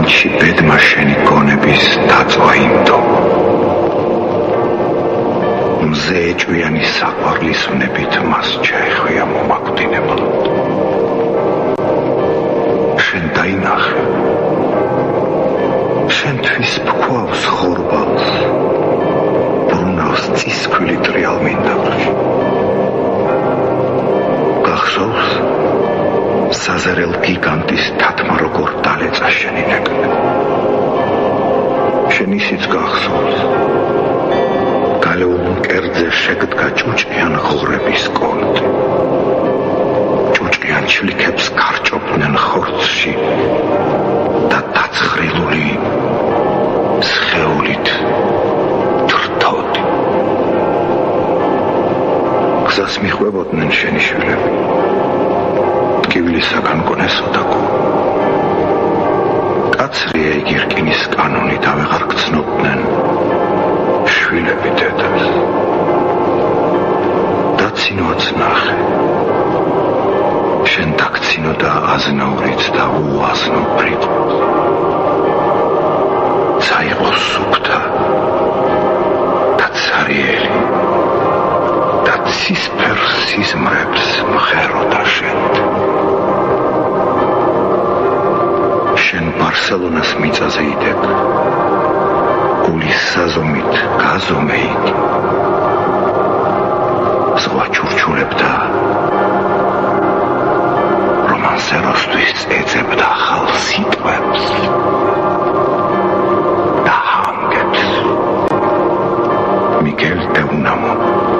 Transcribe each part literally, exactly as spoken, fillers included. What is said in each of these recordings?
მაინცი ბედმა შენი გონების დაწვა ინდო მზე ეჭვიანი საყვარლის ვნებით მას ჩაეხვია მომაკვდინებლად შენ დაინახე შენთვის ფქვავს ხორბალს ბრუნავს წისქვილი ტრიალ მინდავრში გახსოვს საზერელ გიგანტის თათმა როგორ დალეწა შენი ნეკნე შენ ისიც გახსოვს გალეულ მკერდზე შეგდგა ჭუჭყიან ღორების კონტი ჭუჭყიან ჩლიქებს კარჭობდნენ ხორცში და დაცხრილული სხეულით თრთოდი გზას მიხვებოდნენ შენი შვილები ტკივილისაგან გონესოდაგო კაცრია იგი რკინის კანონით ავეღარ გცნობდნენ შვილები დედას დაცინოაც ნახე შენ დაგცინო და აზნაურიც და უაზნო ბრიტყოს წაიღო სუფთა და ცარიელი და ცისფერ სიზმრებს მღეროდა შენთ შენ ბარსელონას მიწაზე იდეგ გულის საზომით გაზომე იგი ზღვა ჩურჩულებდა რომანსეროსთვის ეძებდა ახალ სიტყვებს და ჰანგებს მიგელ დე უნამო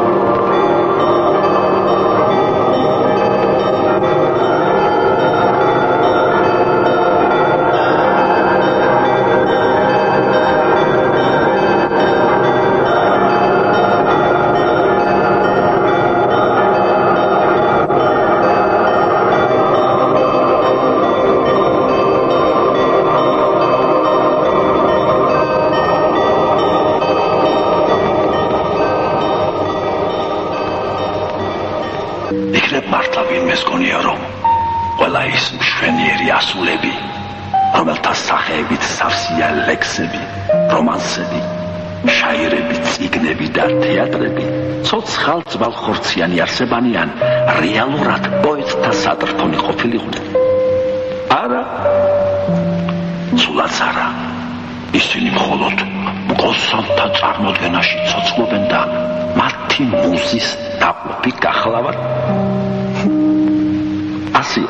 ლექსები, რომანსები, შაირები, წიგნები და თეატრები ცოცხალ ძვალხორციანი არსებანიან რეალურად პოეტთა სატრფონი ყოფილიყვნენ. არა, სულაც არა. ისინი მხოლოდ მყოსანთა წარმოდგენაში ცოცხლობენ და მათი მუზის დაყოფი გახლავართ. ასია.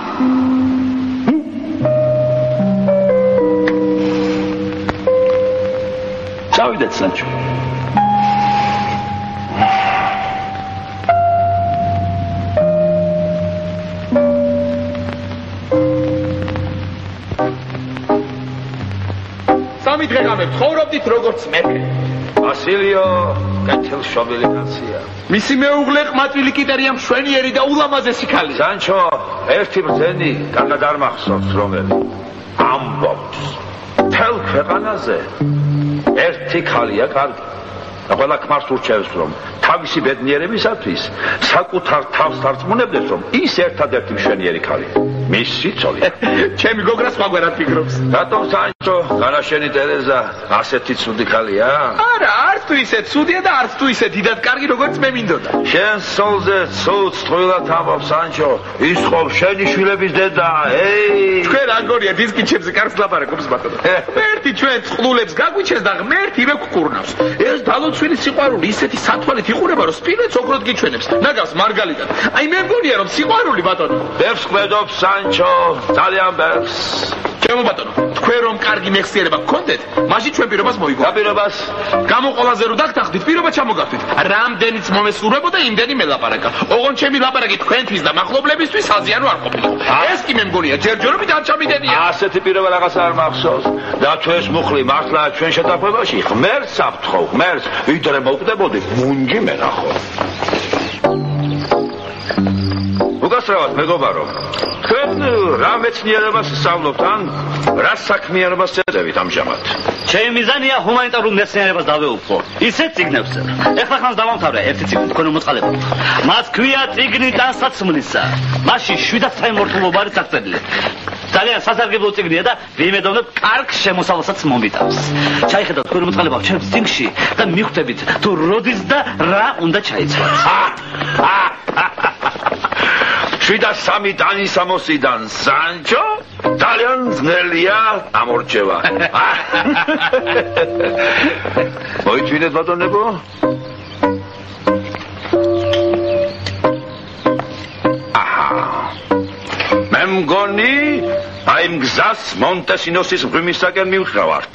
წავიდეთ სანჩო სამი დღე გამებ ცხოვრობდით როგორც მეფე ვასილიო კეთილშობილი კაცია მისი მეუღლე ყმაწვილი კიტერია მშვენიერი და ულამაზესი ქალია სანჩო ერთი ბრძენი კარგად არ მახსოვს რომელი ამბობს მთელ ქვეყანაზე ერთი ხალია კარგი და ყველა ქმარს ურჩევს რომ თავისი ბედნიერებისათვის საკუთარ თავს დარწმუნებდეს რომ ის ერთადერთი მშვენიერი ხალია მისი ცოლი ჩემი გოგრა სხვაგვარად ფიქრობს რატომ სანჩო განაშენი ტერეზა ასეთი ცუდი ხალია არა არც თუ ისე ცუდია და არც თუ ისე დიდად კარგი როგორც მე მინდოდა შენ სოლზე ცუდ წყვილად ამბობს სანჩო ის ხომ შენი შვილების დედა ეი თქვენ რაგორია დისკიჩებზე კარგს ლაპარაკობს ბატონო ერთი ჩვენ წყლულებს გაგვიჩეს და ღმერთი მე გკურნავს ეს დალოცვილი სიყვარული ისეთი სათვალით იყურება რომ სპილეც ოქროდ გიჩვენებს ნაგავს მარგალიტად აი მე მგონია რომ სიყვარული ბატონო ბევრს ყვედობს სანჩო ძალიან ბევრს ჩემო ბატონო თქვენ რომ კარგი მეხსიერება გქონდეთ მაშინ ჩვენ პირობას მოიგო პირობას გამოყოლაზე რო დაგთახდით პირობა ჩამოგართვით რამდენიც მომესურვებოდა იმდენი მელაპარაკა ოღონ ჩემი ლაპარაკი თქვენთვის და მახლობლებისთვის აზიანო არ ყოფილიყო ეს კი მე მგონია ჯერჯერობით არ ჩამიდენია ასეთი პირობა რაღაც არ მახსოვს და თუ ეს მუხლი მართლა ჩვენ შეთანხმებაში ღმერთს აფრთხო ღმერთს ვიდრე მოვკვდებოდი მუნჯი მენახო უკასრავად მეგობარო თქვენ რა მეცნიერებას სწავლობთ ან რა საქმიანობას წერდებით ამჟამად ჩემი მიზანია ჰუმანიტარულ მეცნიერებას დავეუფლო ისეთ წიგნებს ეხლა ხანს დავამთავრე ერთი წიგნი თქვენ მოწყალებო მას ქვია წიგნი ტანსაცმლისა მასში შვიდად საიმართლეობა არის აღწერილი ძალიან სასარგებლო წიგნია და ვიმედოვნებ კარგ შემოსავალსაც მომიტანს. ჩაიხედავთ თქვენ მოწყალებავ ჩემს წიგნში და მიხვდებით თუ როდის და რა უნდა ჩაიცვათ. შვიდა სამი ტანი სამოსიდან სანჩო ძალიან ძნელია ამორჩევა. მოიწვიდეთ ბატონებო. მე მგონი აი მგზას მონტესინოსის მღვიმისაკენ მივხრავართ.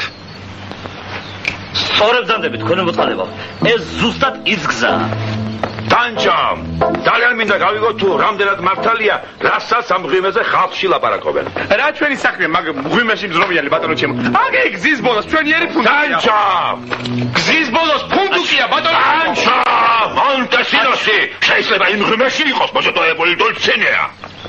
სწორედ ძანდებით თქვენ მოწყალებავ. ეს ზუსტად ის გზაა. ტანჩა, ძალიან მინდა გავიგოთ თუ რამდენად მართალია, რასაც ამ მღვიმეზე ხალხში ლაპარაკობენ. რა ჩვენი საქმეა მაგ მღვიმეში მზრომიალი ბატონო ჩემო. აგე გზის ბოლოს ჩვენიერი ფუნდუკია. ტანჩა, გზის ბოლოს ფუნდუკია ბატონო. ტანჩა, მონტესინოსი შეიძლება იმ მღვიმეში იყოს მოსატოებული დოლცინია.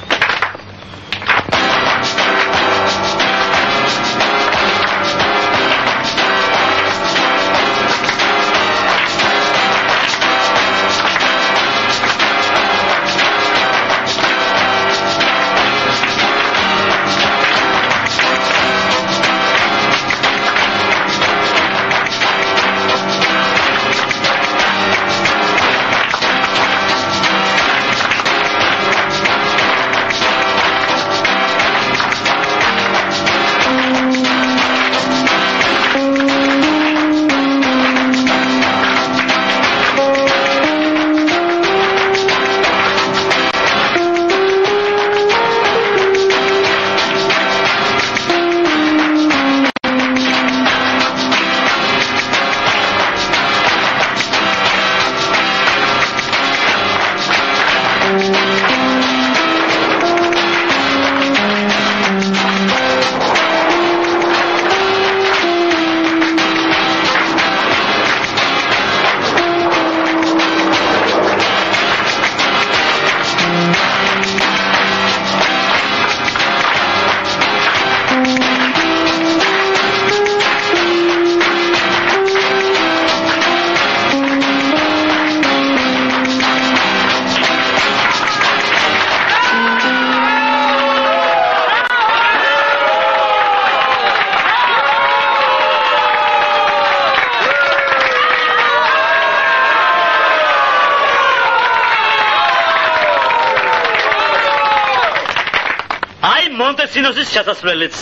მონტესინოსის შესასვლელიც.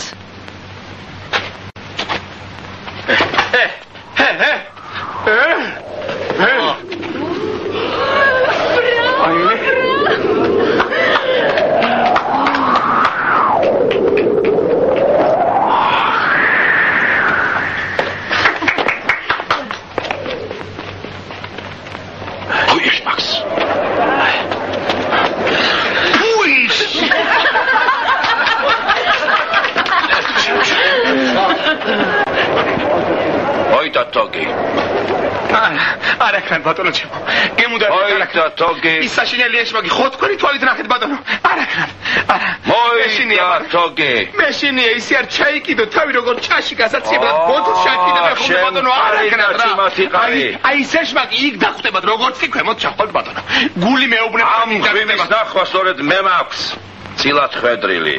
ბატონო ჩემო გემუდა მოიცა თოგი ის საშინელია შემოგი ხო თქვენი თვალით ნახეთ ბატონო არა არა მოიცა თოგი მეშინია ისე არ ჩაიკიდო თავი როგორ čaši გასაცილებლად ბოთლს შაკიდა და ხომ ბატონო არა რა აი ისე შემოგი იქ დახვდებათ როგორც კი ქვემოთ ჩახვალთ ბატონო გული მეუბნებ ამ ღიმის ნახვა სწორედ მე მაქვს ცილად ხედრილი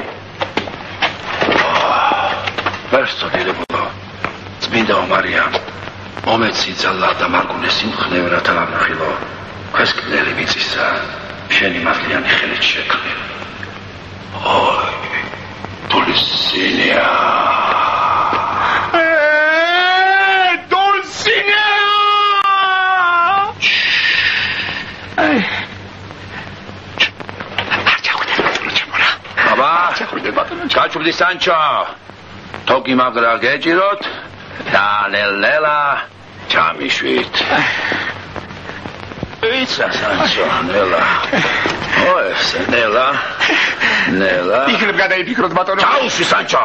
პერსონალებო წმინდა მარიამ მომეცი ძალა და მარგუნეს იმხნევრად ამხილო ეს კნელი მიწისა შენი მართლიანი ხელით შექმნი ოი დულსინია ე დულსინია აი აბა გაჩვდი სანჩო თოგი მაგრა გეჭიროთ და ლელა ჩამიშვით ისა სანჩო ნელა ოე ნელა ნელა იქნებ გადაიფიქროთ ბატონო ჩაუშვი სანჩო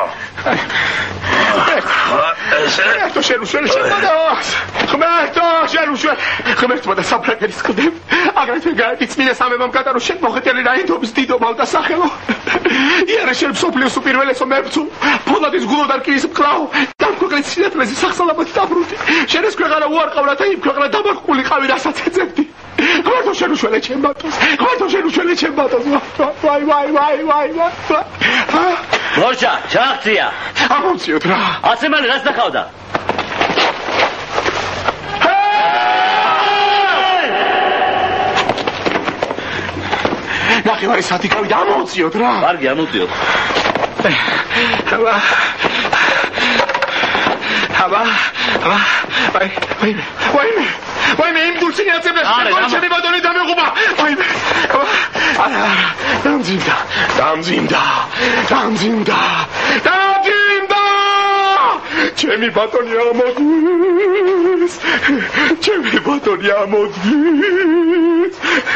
ხმერთო შენუშელი შემოდავს ხმერთო შენუშელი ხმერთო და საფრანგეთის ყდებ აგრეთვე გაიწმინდა სამებამ კატარო შენ მოხეტელი რაინდობის დიდობავ და სახელო იარა შენ სოფლიოს უპირველესო მებრძოლ ფოლადის გულოდარ კირის მკლავ დამკვეკრით სინათლეზე სახსალაბად დაბრუნდი შენ ეს ქვეყანა უარყავრად და იმ ქვეყანა დამარხული ყავი რასაც ეძებდი ხმერთო შენუშელი ჩემ ბატონს ხმერთო შენუშელი ჩემ ბატონს ვაი ვაი ვაი ვაი ვაი მორჩა, ჩაღწია. ამოვწიოთ რა. აცემალი რას დახავდა? ნახევარი საათი გავიდა, ამოვწიოთ რა. კარგი, ამოვწიოთ. აბა. აბა. აბა. ვაი, ვაი. ვაი. ვაიმე, იმ დულცინი აწებდა, ჩემი ბატონი დამეღუპა. ვაიმე. არა, არა, დამძიმდა, დამძიმდა, დამძიმდა, დამძიმდა. ჩემი ბატონი ამოდის. ჩემი ბატონი ამოდის.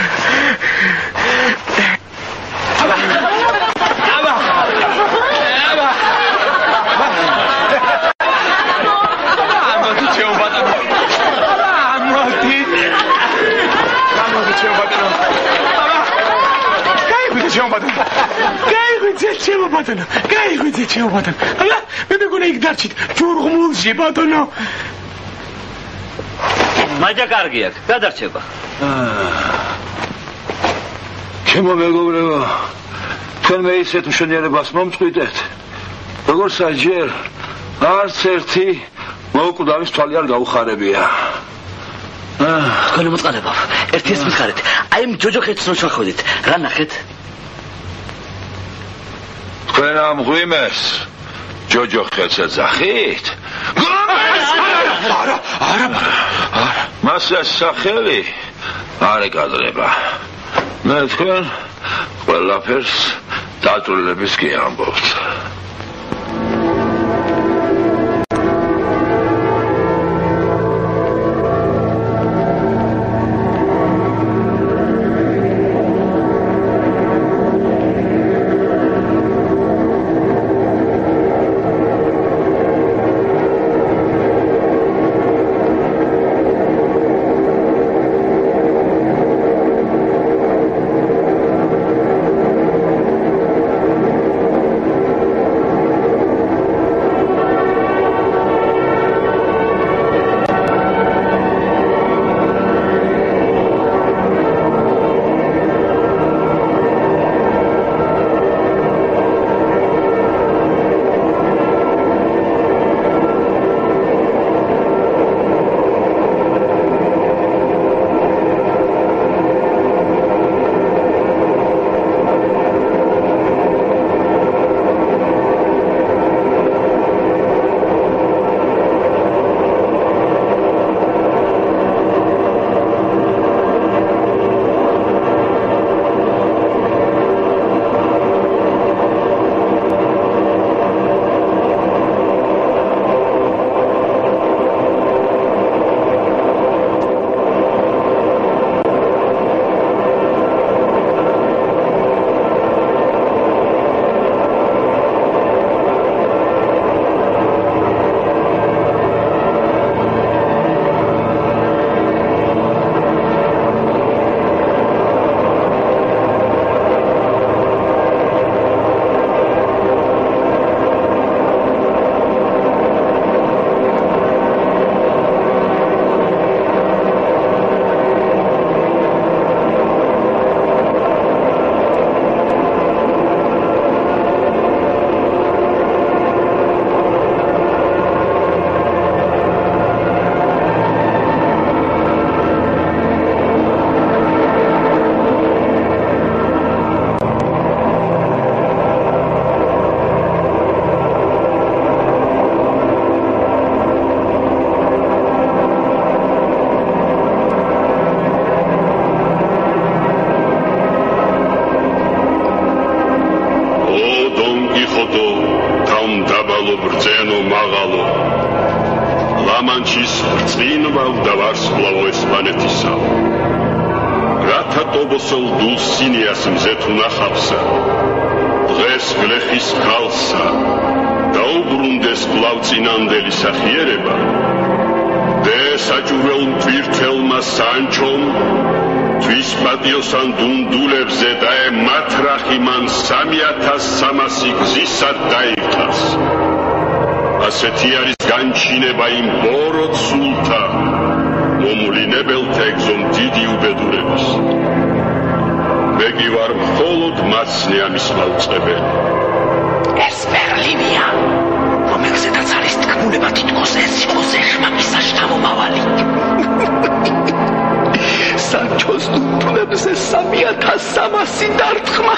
აბა. აბა. აბა. ამოდი ჩემი ბატონი. ჩემო ბატონო. გაიღვიძე ჩემო ბატონო. გაიღვიძე ჩემო ბატონო. აბა, მე მეგონა იქ დარჩით. ჯურღმულში ბატონო. მაჯა კარგია, გადარჩება. ჩემო მეგობრებო, თქვენ მე ისეთ მშვენიერებას მომწყვიტეთ, როგორც საჯერ არც ერთი მოუკვდავის თვალი არ გაუხარებია. თქვენ მოწყალებავ, ერთი ეს მიხარეთ. აი იმ ჯოჯოხეთს რო შევხვიდით, რა ნახეთ? თქვენ ამ ღვიმეს ჯოჯოხეთს ეძახით? არა, არა, არა. მას ეს სახელი არ ეკადრება. მე თქვენ ყველაფერს დაწვრილების კი ამბობთ. ობოსოლ დულსინიას მზეთ უნახავსა დღეს გლეხის ქალსა დაუბრუნდეს კვლავწინანდელი სახიერება დე საჭურელ მტვირთელმა სანჩომ თვის პატიოსან დუნდულებზე დაე მათრახი მან სამი ათას სამასი გზისად დაირთას ასეთი არის განჩინება იმ ბოროტ სულთა მომულინებელთა ეგზომ დიდი უბედურების მე კი ვარ მხოლოდ მაცნე ამის მაუწყებელი ეს ბერლინია, რომელზედაც არის თქმულება თითქოს ეს იყოს ეშმაკის შთამომავალი. სანჩოს თუნებს ეს სამი ათას სამასი დარტყმა.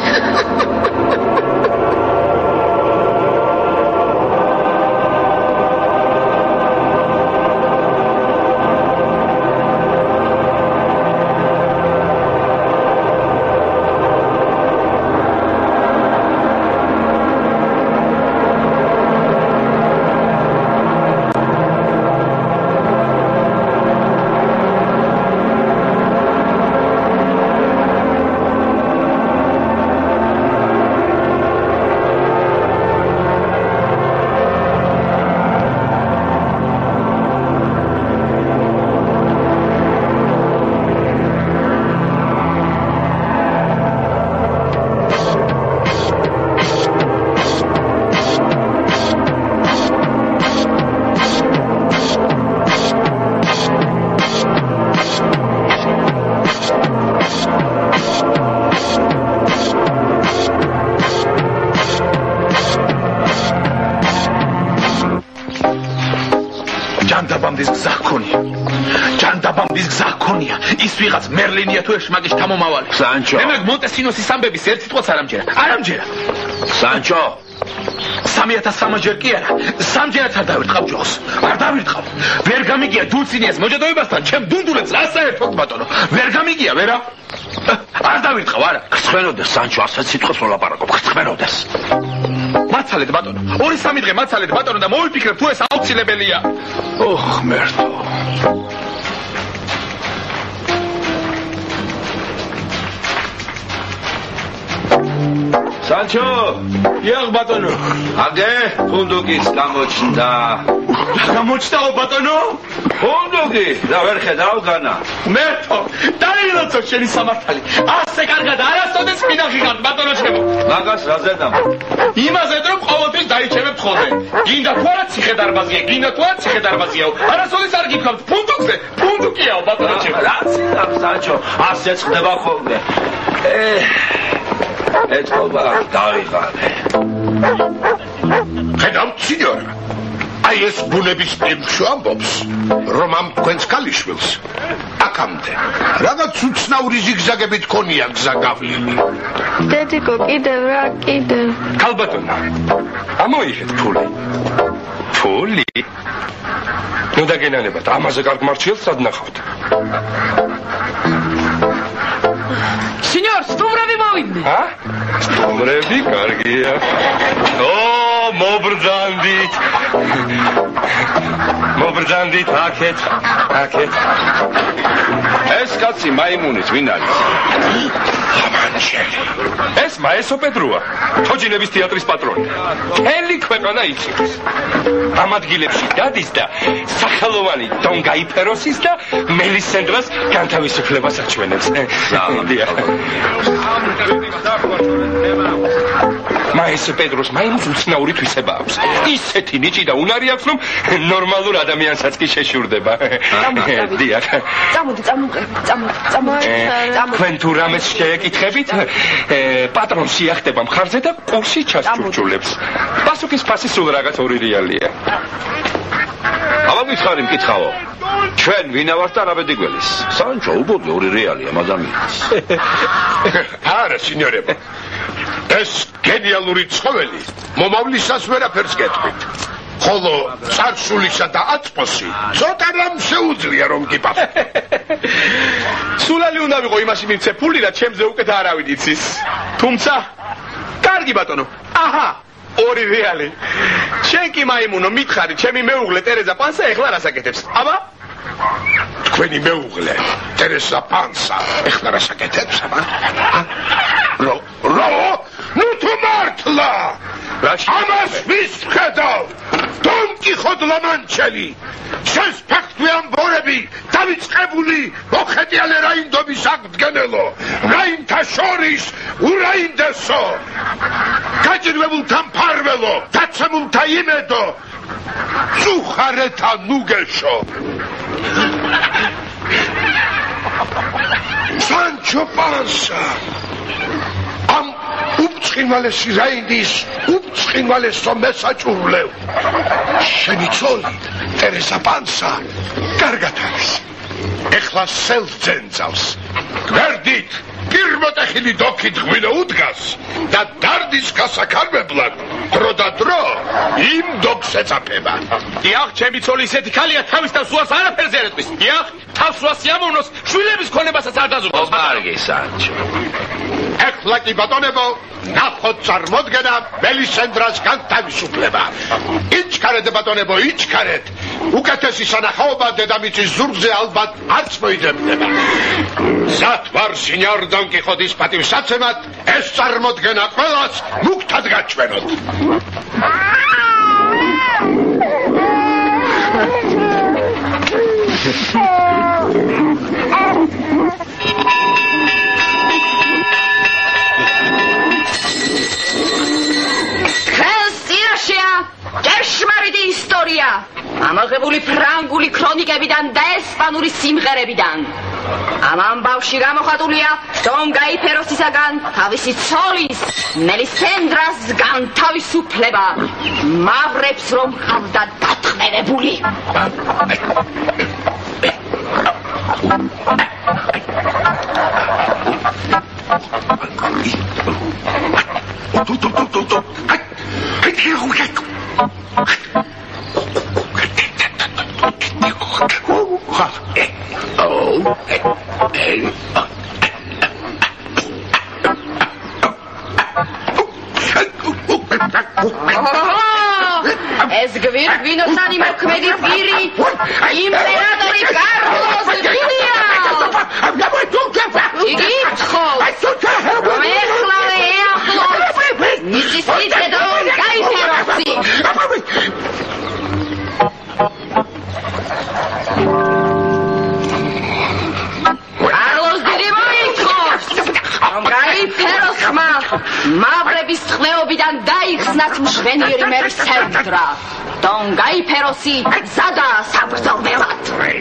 ჯანდაბამდის გზა ჰქონია. ჯანდაბამდის გზა ჰქონია. ის ვიღაც მერლინია თუ ეშმაკის თამომავალი. სანჩო. მე მაგ მონტესინოსის ამბების ერთ სიტყვას არ ამჯერა. არ ამჯერა. სანჩო. სამი ათას სამჯერ კი არა. სამჯერაც არ დავირტყავ ჯოხს. არ დავირტყავ. ვერ გამიგია დულცინიას მოჯადოებასთან, ჩემ დუნდულებს რა საერთოდ ბატონო. ვერ გამიგია, ვერა. არ დავირტყავ, არა. გრცხვენოდეს სანჩო, ასეთ სიტყვას ვლაპარაკობ, გრცხვენოდეს. მაცალეთ ბატონო. ორი სამი დღე მაცალეთ ბატონო და მოვიფიქრებ თუ ეს აუცილებელია. ოხ, მერტო. სანჩო, იაღ ბატონო. აგე, ფუნდუკის გამოჩნდა. გამოჩნდაო ბატონო? ფუნდუკი, და ვერ ხედავ განა. მერტო, დაილოცო შენი სამართალი. ასე კარგად არასოდეს მინახი ხარ ბატონო ჩემო. მაგას რაზე დამა? იმაზე რომ ყოველთვის დაიჩემებ ხოლმე. გინდა თუ არა ციხე დარბაზია, გინდა თუ არა ციხე დარბაზიაო. არასოდეს არ გიქნავთ ფუნდუკზე, ფუნდუკიაო ბატონო ჩემო. რაც იქ სანჩო, ასეც ხდება ხოლმე. ე ეთქობა დავიღალე. ხედავთ სინიორა, აი ეს ბუნების პემშო ამბობს, რომ ამ თქვენს ქალიშვილს აქამდე რაღაც უცნაური ზიგზაგებით ქონია გზა გავლილი. დედიკო, კიდევ რა, კიდევ. ქალბატონო, ამოიღეთ ფული. ფული? ნუ დაგენანებათ, ამაზე კარგ მარჩილს რად ნახავთ? სინიორ, სტუმრები მოვიდნენ. ა? სტუმრები კარგია. ო, მობრძანდით. მობრძანდით, აქეთ, აქეთ. ეს კაცი მაიმუნით ვინ არის? ამანჩელი. ეს მაესო პედროა, თოჯინების თეატრის პატრონი. მთელი ქვეყანა იცის. ამ ადგილებში დადის და სახელოვანი დონ გაიფეროსის და მელისენდრას განთავისუფლებას აჩვენებს. დიახ. მაესო პედროს მაინც უცნაური თვისება აქვს. ისეთი ნიჭი და უნარი აქვს, რომ ნორმალურ ადამიანსაც კი შეშურდება. დიახ. წამოდი, წამოყევი, წამოდი, წამოდი. თქვენ თუ რამეს შეეკითხებით, პატრონს იახტება მხარზე და კურსი ჩასჭურჭულებს. პასუხის ფასი სულ რაღაც ორი რეალია. აბა მითხარი მკითხავო. ჩვენ ვინა ვართ არაბედი გველის? სანჩო, უბოდი ორი რეალია ადამიანს. არა, სინიორებო. ეს გენიალური ცხოველი მომავლისას ვერაფერს გეტყვით. ხოლო წარსულისა და აწმოსი ცოტა რამ შეუძლია რომ გიპასო. სულალი უნდა ვიყო იმაში მივცე ფული და ჩემზე უკეთ არავინ იცის. თუმცა კარგი ბატონო. აჰა, ორი რეალი. შენ კი მაიმუნო მითხარი, ჩემი მეუღლე ტერეზა პანსა ეხლა რას აკეთებს? აბა? თქვენი მეუღლე ტერეზა პანსა ეხლა რას აკეთებს? აბა? რო, რო, ნუ თუ მართლა! ამას ვის ხედავ? დონ კიხოტ ლამანჩელი! შენს ფაქტვე ამბორები დავიწყებული მოხეტიალე რაინდობის აღდგენელო! რაინთა შორის ურაინდესო! გაჭირვებულთა მფარველო! დაცემულთა იმედო! სუხარეთა ნუგეშო! სანჩო პანსა! ამ უცხინვალესი რაინდის უცხინვალესო მესაჭურლევ შენი ცოლი ტერესა პანსა კარგად არის ეხლა სელს ძენწავს გვერდით პირმოტეხილი დოქით ღვინო უდგას და დარდის გასაქარმებლად დრო და დრო იმ დოქს ეწაფება დიახ ჩემი ცოლი ისეთი ქალია თავის თავს უას არაფერზე არ ეტყვის დიახ თავს უას სიამოვნოს შვილების ქონებასაც არ დაზუსტავს კარგი სანჩო ეხლა კი ბატონებო ნახოთ წარმოდგენა მელისენდრას განთავისუფლება იჩქარეთ ბატონებო იჩქარეთ უკეთესი სანახაობა დედამიწის ზურგზე ალბათ არც მოიძებნება მზად ვარ სინიორ დონ კიხოტის პატივსაცემად ეს წარმოდგენა ყველას მუქთად გაჩვენოთ ჭეშმარიტი ისტორია ამაღებული ფრანგული ქრონიკებიდან და ესპანური სიმღერებიდან ამ ამბავში გამოხატულია დონ გაიფეროსისაგან თავისი ცოლის მელისენდრას განთავისუფლება მავრებს რომ ჰყავდა დათმევებული ეს გვირგვინოსანი მოქმედი პირი იმპერატორი კარლოს გილია იგი თხოვს რომ ეხლავე ეახლოს მისი სიძე დონ გაიფეროსი კარლოს დიდი მოითხოვს რომ გაიფეროსმა მავრების ტყვეობიდან დაიხსნათ მშვენიერი მელისენდრა დონ გაიფეროსი ზადა საბრძოლველად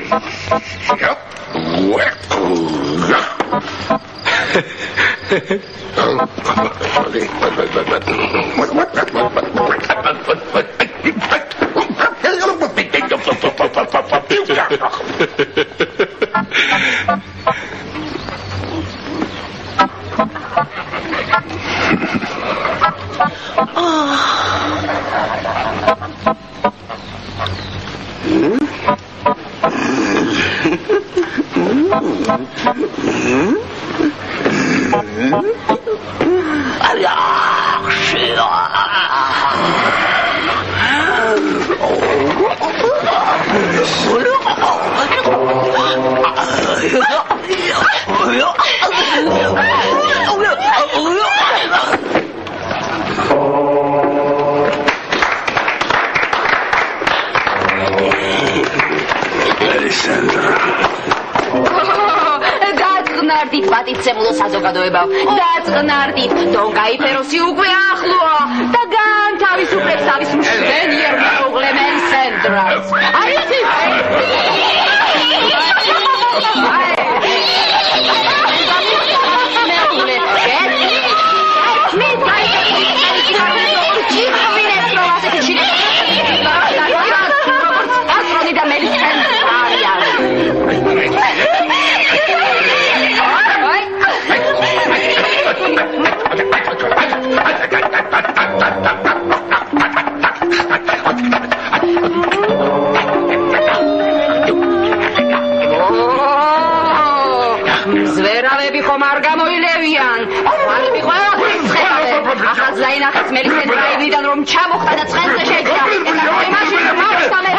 დაწყნარდით პატივცემულო საზოგადოებავ დაწყნარდით დონ გაიფეროსი უკვე ახლოა და განთავისუფლებს თავის მშვენიერ მეუღლე მელისენდრას აი ეს ზვერავები ხომ არ გამოილევიან ხვალები ყველაფერს ცხებავენ ახალ ზაინახეს მელისენდრა იგიდან რომ ჩამოხდა და ცხენზე შეჯდა ეხლა იმაში მოვსამე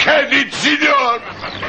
შენით, სინიორ.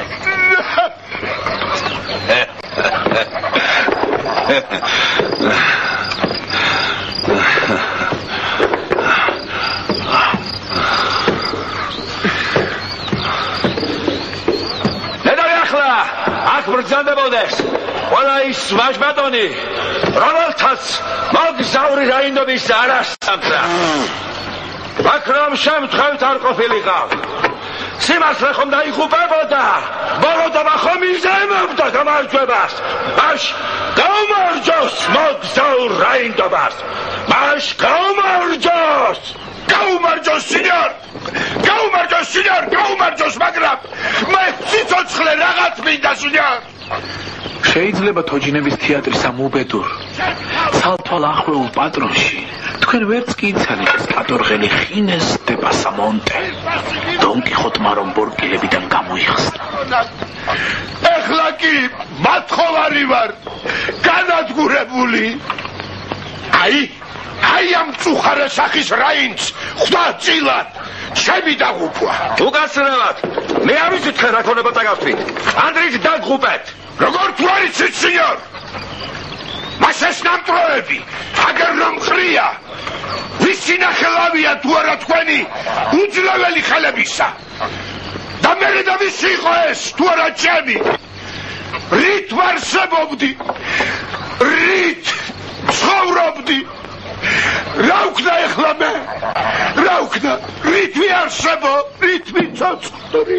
ნედარი ახლა აქ ბრძანდებოდეს ყველა ის ვაჟბატონი რომელთაც მოგზაური რაინდობის არ ასწამდა აქ რომ შემთხვევით არ ყოფილიყავ სიმართლე ხომ დაიღუპებოდა ბოლოდობა ხომ იზემებდა გამარჯვებას მაშ გაუმარჯოს მოგზაურ რაინდობას მაშ გაუმარჯოს გაუმარჯოს სინიორ გაუმარჯოს სინიორ გაუმარჯოს მაგრამ მე ციცოცხლე რაღაც მინდა სინიორ შეიძლება თოჯინების თეატრის ამ უბედურ ცალთვალ ახვეულ პატრონში თქვენ ვერც კი იცანით კატორღელი ხინეს დე პასამონტე დონ კიხოტმა რომ ბორკილებიდან გამოიხსნა ეხლა კი მათხოვარი ვარ განადგურებული აი აი ამ წუხარა სახის რაინც ხვდა წილად ჩემი დაღუპვა უკაცრავად მე არ ვიცი თქვენ რა ქონება წაგავთვით ანდრით დაგღუპეთ როგორ თუ არ იცით სინიორ მას ეს ნამტვრევები აგერ რომ ხრია ვისი ნახელავია თუ არა თქვენი უძლეველი ხელებისა და მერე და ვისი იყო ეს თუ არა ჩემი რით ვარსებობდი რით ცხოვრობდი რა ვქნა ეხლა მე რა ვქნა რით ვიარსებო რით ვიცოცხლდები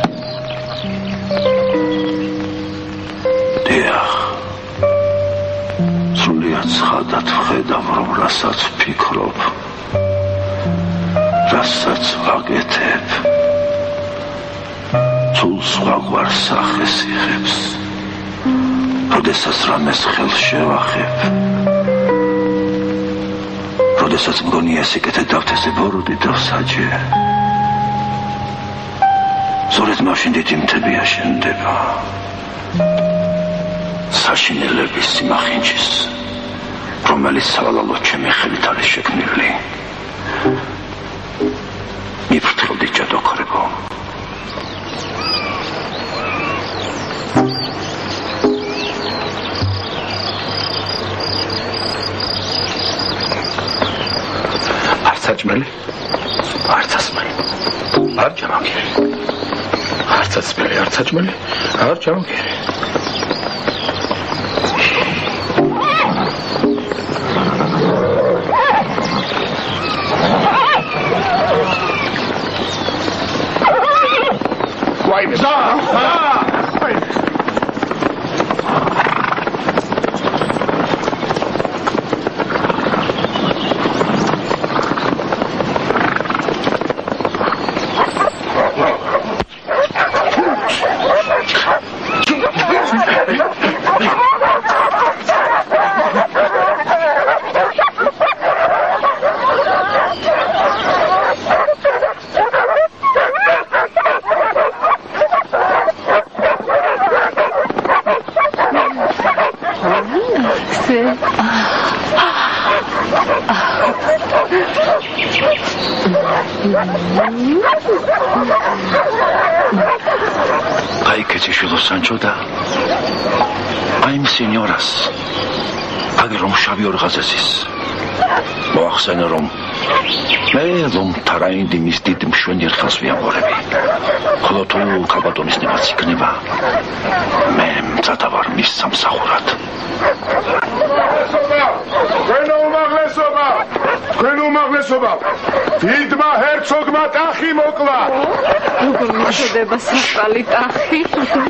დიახ სრულიად ცხადად ვხედავ რომ რასაც ვფიქრობ რასაც ვაკეთებ თუ სხვაგვარ სახეს იღებს როდესაც რამეს ხელს შევახებ როდესაც მგონია სიკეთე დავთესე ბოროდი დავსაჯე სწორედ მაშინ დიდი მთები აშენდება საშინელების სიმახინჯის რომელიც სავალალოდ ჩემი ხელით არის შექმნილი მიფრთხილდი ჯადოქრებო საჭმელი არც ასმელი არ ჯამაგერი არც ასმელი არც საჭმელი არ ჯამაგერი ვაიმე და აი კეთიშვილო სანჩო და აი იმ სენიორას აგერ რომ შავი ორღაზესის მოახსენე რომ მე რომ თარაინდი მის დიდ მშვენიერ ხელს ვიამორები ხოლო თუ ქალბატონის ნებაც იქნება მე მწადავარ მის სამსახურად თქვენ უმაღლესობა თქვენ უმაღლესობა დიდმა ჰერცოგმა ტახი მოკლა როგორ მოხდება საფალი ტახი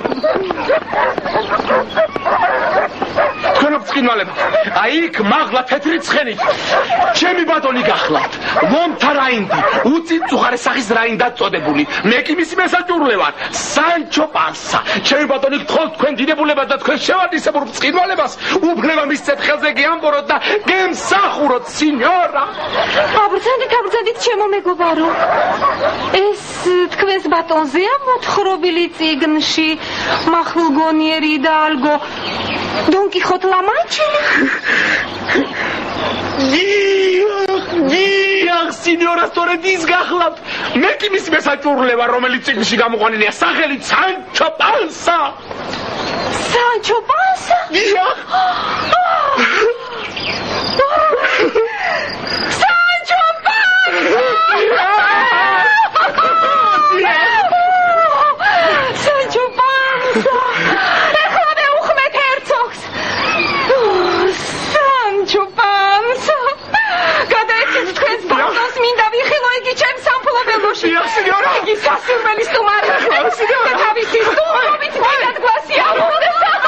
თქვენო წინვალება აი იქ მაღლა თეთრი ცხენით ჩემი ბატონი გახლავთ ლომთა რაინდი უწინ წუხარე სახის რაინდად წოდებული მე კი მისი მესაჭუрлე ვარ სანჩო პანსა ჩემი ბატონი გთხოვთ თქვენ დიდებულებად და თქვენ შევარდისებურ წინვალებას უფლება მისცეთ ხელზე გიამბოროთ და გემსახუროთ სინიორა აბრძანდით აბრძანდით ჩემო მეგობარო ეს თქვენს ბატონზეა მოთხრობილი წიგნში მახვილგონიერი და ალგო დონ კიხოტ ლამანჩილი დიახ, სინიორა, სწორედ ის გახლავთ. მე კი მის მესაჭურულება, რომელიც წიგნში გამოყვანილია სახელით სანჩო პანსა. სანჩო პანსა? დიახ. სანჩო პანსა! სანჩო პანსა! ეხლა მე უხმეთ ჰერცოგს. სანჩო პანსა! გადაეცით თქვენს ბანკს, მინდა ვიხილო იგი ჩემს სამფლობელოში. იგი სასურველი სტუმარია და თავისი სტუმრობით მინდა გვასიამოვნო.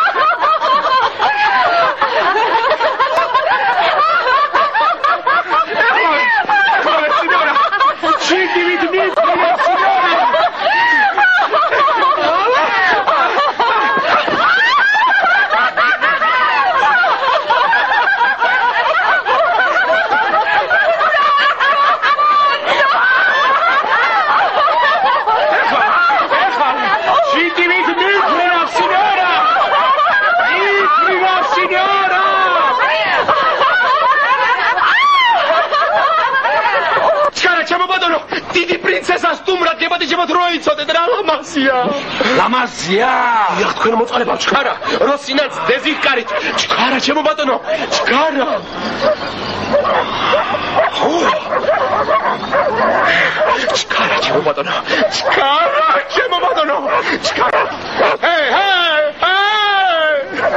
ლამაზია. დიახ, თქვენ მოწყალებავ ჩქარა. როსინაც დეზიკარით. ჩქარა, ჩემო ბატონო. ჩქარა. ჩქარა, ჩემო ბატონო. ჩქარა, ჩემო ბატონო. ჩქარა. ჰეი, ჰეი, ჰეი.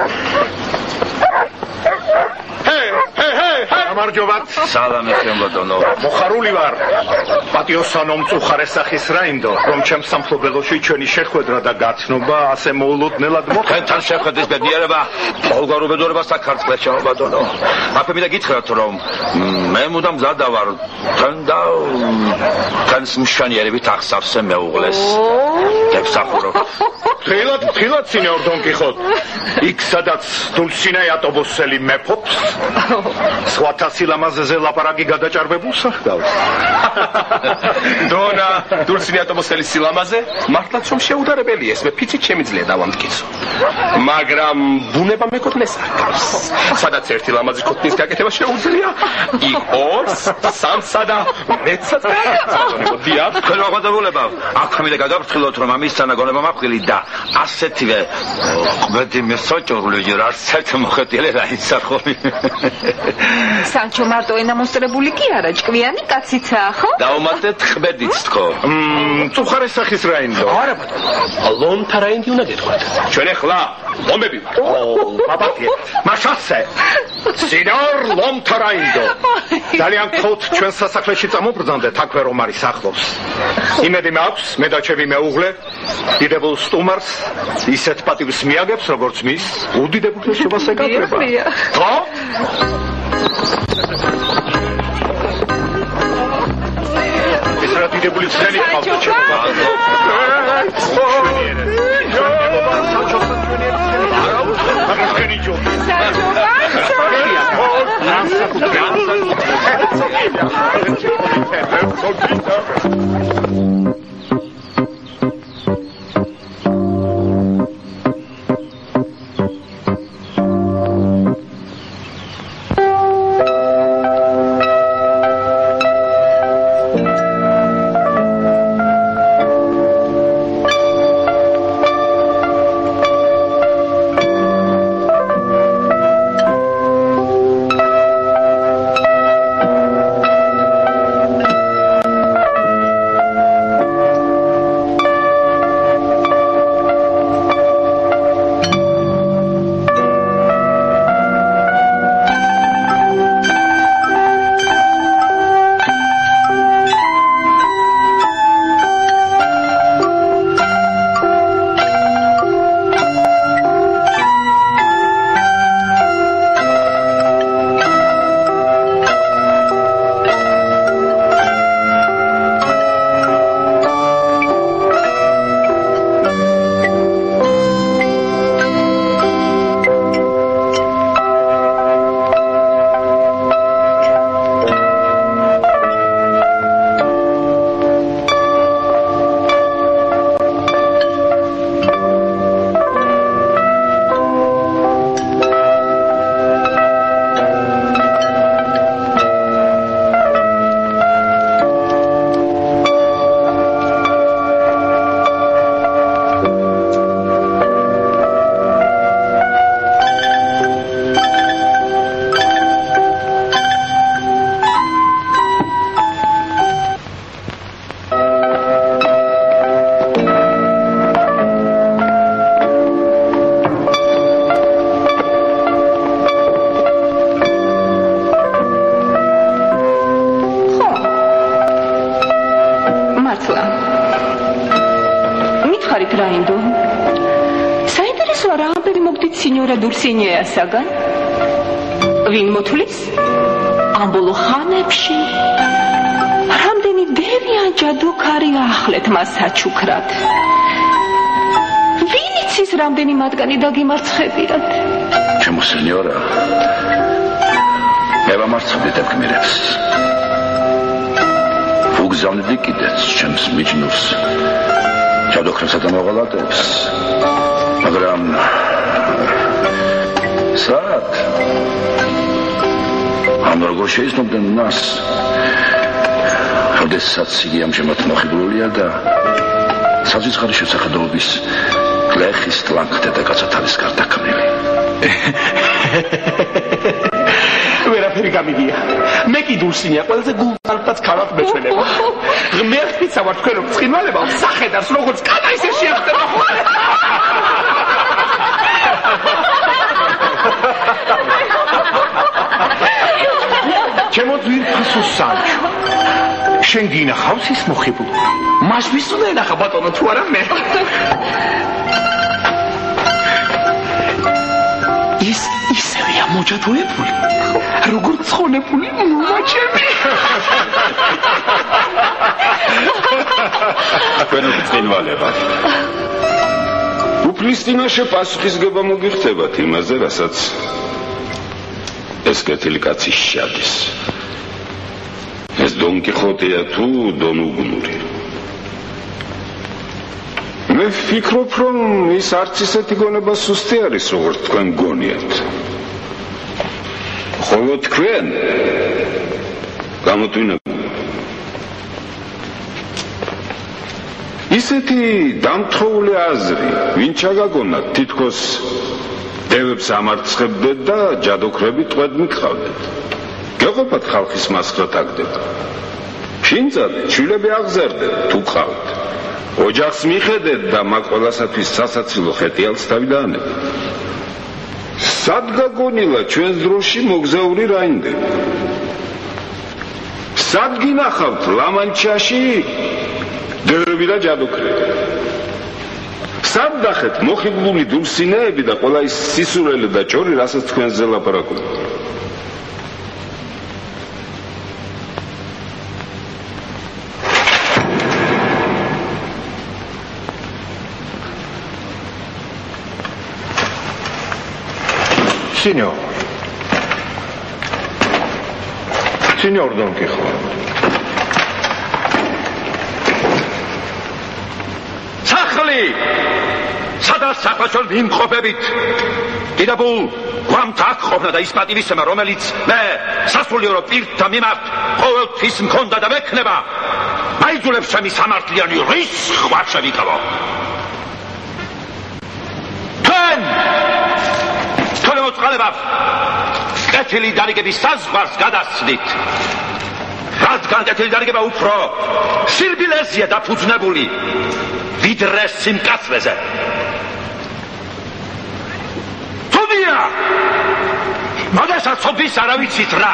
ჰეი, ჰეი, ჰეი, ჰეი. გამარჯობათ. სალამი, ჩემო ბატონო. მოხარული ვარ. პატიოსანო მწუხარე სახის რაინდო, რომ ჩემს სამფლობელოში ჩვენი შეხვედრა და გაცნობა ასე მოულოდნელად მოხდა. თქვენთან შეხვედრის ბედნიერება ბოლგარ უბედურებას აქარწყლებს, ჩემო ბატონო. აფე მინდა გითხრათ, რომ მე მუდამ მზადა ვარ თქვენ და თქვენს მშვენიერებით აღსავსე მეუღლეს. გებსახურობ. თილად, თილად სინიორ დონ კიხოტ. იქ სადაც დულსინაი ატობოსელი მეფობს. სხვათა სილამაზეზე ლაპარაკი გადაჭარბებულს ახდავს. დონა, დულსინაი ატობოსელი სილამაზე მართლაც რომ შეუდარებელია, ეს მე ფიცით შემიძლია დავამტკიცო. მაგრამ ბუნება მეკუთვნეს არ გავს. სადაც ერთი ლამაზი ქოთნის გაკეთება შეუძლია, იქ ორს, სამსა და მეცსაც გაკეთება. დიახ, თქვენ მოხდებულებავ. აქვე მინდა გადავფრთხილოთ, რომ ამის სანაგონება მაყრილი და ასეთივე ყვედი მესოჭურული ჯერ არც ერთ მოხეტიალე რაიცახობი. სანჩო მარტო ენამოსტრებული კი არა, ჭკვიანი კაციცაა, ხო? დაუმატეთ ყვედიც თქო. მწუხარე სახის რაინდო. არა ბატონო. ლონთა რაინდი უნდა გეთქვათ. ჩვენ ახლა ლომები ვართ. ო, ბაბათი. მაშასე. სინიორ ლონთა რაინდო. ძალიან გთხოვთ ჩვენ სასახლეში წამობრძანდეთ, აქვე რომ არის ახლოს. იმედი მაქვს, მე და ჩემი მეუღლე დიდებულ სტუმარს ისეთ პატივს მიაგებს, როგორც მის უდიდებულ შობას ეკავრება. ხო? ეს რა დიდებული ძენი ყავთ ჩემო. რაინდო საინტერესოა რა ამბები მოგდით სინიორა დულსინიასაგან ვინ მოთulis ამ ბოლო ხანებში რამდენი დევიან ჯადოქარი ახლეთ მას საჩუქრად ვინ იცის რამდენი მათგანი დაგიმარცხებიათ ჩემო სინიორა მე ვამარცხებდით გმირებს უგზავნიდი კიდეც ჩემს მიჯნურს ჯადოქრებსა და მოღალატეებს მაგრამ სად ამ როგორ შეიცნობდნენ მას როდესაც იგი ამჟამად მოხიბლულია და საზღვარი შესახედრობის გლეხის ტლანქ დედაკაცად არის გარდაქმნილი ვერაფერი გამიგია მე კი დულსინია ყველაზე გულწრფელად ქალაქ მეჩვენება ღმერთიც ავარ თქვენ რომ ცხინვალება სახედარს როგორც კანა ისე შეახტება ჩემო ძვირფასო სანჩო შენ გინახავს ის მოხიბლული მას ვის უნდა ენახა ბატონო თუ არა მე ის ისევია მოჯადოებული როგორც ცხონებული მუმაჩები თქვენ ცხინვალება უფლის წინაშე პასუხისგება მოგიხდებათ იმაზე რასაც ეს კეთილი კაცი შეადის ეს დონ კიხოტეა თუ დონ უგნური მე ვფიქრობ რომ ის არც ისეთი გონება სუსტი არის როგორც თქვენ გონიათ ხოლო თქვენ გამოტვინებული ისეთი დამთხოვული აზრი ვინ ჩაგაგონათ თითქოს დევებს ამარცხებდეთ და ჯადოქრები ტყვედ მიყავდეთ გეყოფათ ხალხის მასხრა თაგდება შინძად ჩვილები აღზარდეთ თუ ყავთ ოჯახს მიხედეთ და მაგ ყველასათვის სასაცილო ხეტიალს თავი დაანებთ სად გაგონილა ჩვენს დროში მოგზაური რაინდები სად გინახავთ ლამანჩაში დევები და ჯადოქრები სად დახეთ მოხიბლული დულსინეები და ყველა ის სისურველი და ჭორი რასაც თქვენზე ლაპარაკობთ Signor. Signor Don Quixote. Sachli! სადაც საფაშორ ვიმყოფებით კიდაბულ გვამთაკ ყოფნა და ის პატივისცემა რომელიც მე სასულიერო პირთა მიმართ ყოველთვის მქონდა და მექნება მაიძულებს ჩემი სამართლიანი რისხ ვარ შევიკავო თქვენ თქვენ მოწყალებავ კეთილი დარიგების საზღვარს გადასცდით რადგან კეთილი დარიგება უფრო სირბილეზია დაფუძნებული ვიდრე სიმკაცრეზე თუმია მაგასაც ოფის არ ვიცით რა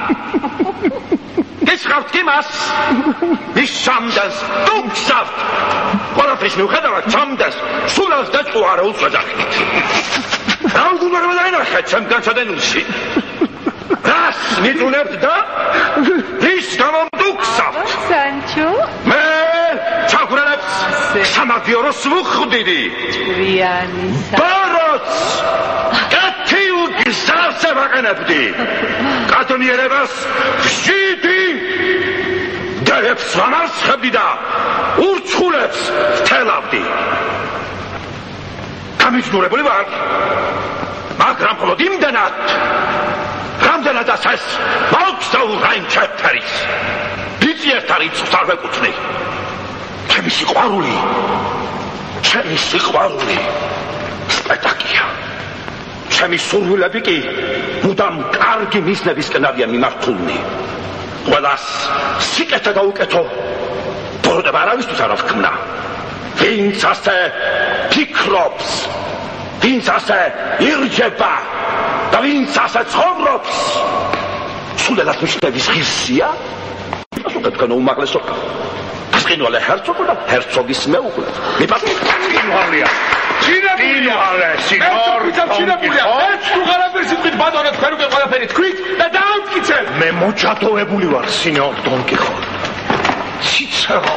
გეშხავთ იმას ის შამდას დუმსავთ ყველაფრის მიუხედავად შამდას სულას დაჭყო არა უწვედახით რა უგუნარმა დაინახეთ ჩემ განჩადენილში რას მიწუნებთ და რის გამომდუქსავთ სანჩო მე ჩაგვრელებს სამაგიოროს ვუხვდიდი ჭვიანი ბაროც კეთილ გზაზე ვაყენებდი კატონიერებას ვშიდი დერებს ვამარცხებდი და ურჩხულებს ვთელავდი გამიჯნურებული ვარ მაგრამ მხოლოდ იმდენად რამდენადაც ეს მოგზაურ რაიმ ჩაფერის ბიძიერთ არიცხვს არ ვეკუთვნი ჩემი სიყვარული ჩემი სიყვარული სპექტაკია ჩემი სურვილები კი მუდამ კარგი მიზნებისკენ არიან მიმართულნი ყველას სიკეთე და უკეთო ბოროტება არავისთვის არ აღქმნა ვინც ასე ფიქრობს ვინც ასე ირჯება და ვინც ასე ცხოვრობს სულელად მიშნების ღირსია თქვენ უმაღლესობა ბრწყინვალე ჰერცოგ და ჰერცოგის მეუღლე. მიფასე ბრწყინვალეა. ჩინებულია. სინიორ ჩინებულია. ეს თუ ყველაფერს იტყვით ბატონო თქვენ უკვე ყველაფერი თქვით და დაამტკიცეთ. მე მოჭადოებული ვარ სინიორ დონ კიხოტი. ციცერო.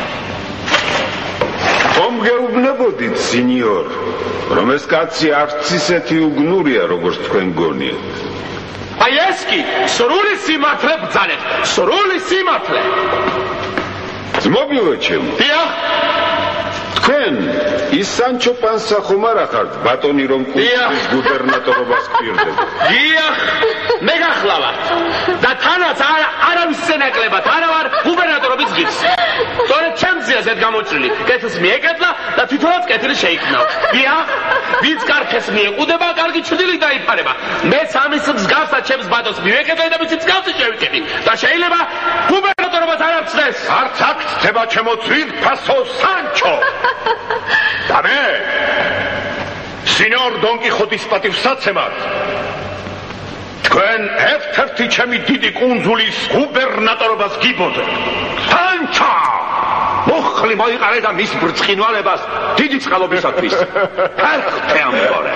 ხომ გეუბნებოდით სინიორ, რომ ეს კაცი არც ისეთი უგნურია, როგორც თქვენ გონიათ. აი ეს კი სრული სიმართლე ბრძანეთ, სრული სიმართლე. ძმობილო ჩემო. დიახ. თქვენ ის სანჩო პანსა ხომ არ ახართ ბატონი რომ კუნძულის გუბერნატორობას პირდება. დიახ, მე გახლავართ და თანაც არავის წენაკლებად არა ვარ გუბერნატორობის ღირს. სწორედ ჩემზეა ზედ გამოჭრილი. კეთილს მიეკეთლა და თვითონაც კეთილი შეიქმნა. დიახ, ვინც კარგს მიეყუდება, კარგი ჩრდილი დაიფარება. მეც ამის მსგავსად ჩემს ბატონს მივეკეთე და ვიცი მსგავსი შევიკეთე. და შეიძლება გუბერნატორობას არ აღწდეს. არც აქ ხდება ჩემო ძვირფასო სანჩო. და მე სინიორ დონ კიხოტის პატივსაცემად თქვენ ერთ-ერთი ჩემი დიდი კუნძულის გუბერნატორობას გიბოძებთ. სანჩო! მოხლი მოიყარე და მის ბრწყინვალებას დიდი წყალობისათვის. ერთხე ამბორე.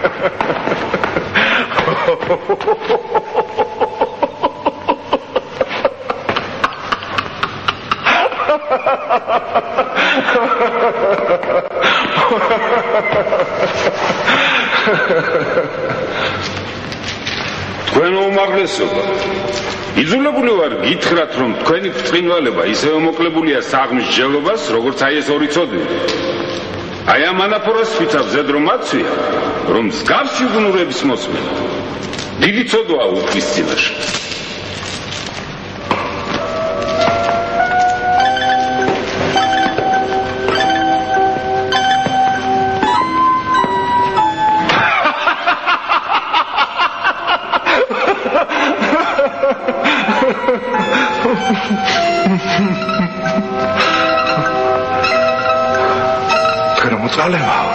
თქვენ უმაღლესობა, იძულებული ვარ გითხრათ, რომ თქვენი ბრწყინვალება ისევე მოკლებულია საღმის ჯელობას, როგორც აი ეს ორი ცოდვილი. აი ამ ანაფორას ვიცავ ზედ რომ აცვია, რომ მსგავსი უგნურების მოსმენა დიდი ცოდვაა უფლის წინაშე. თქვენ მოწალებაო.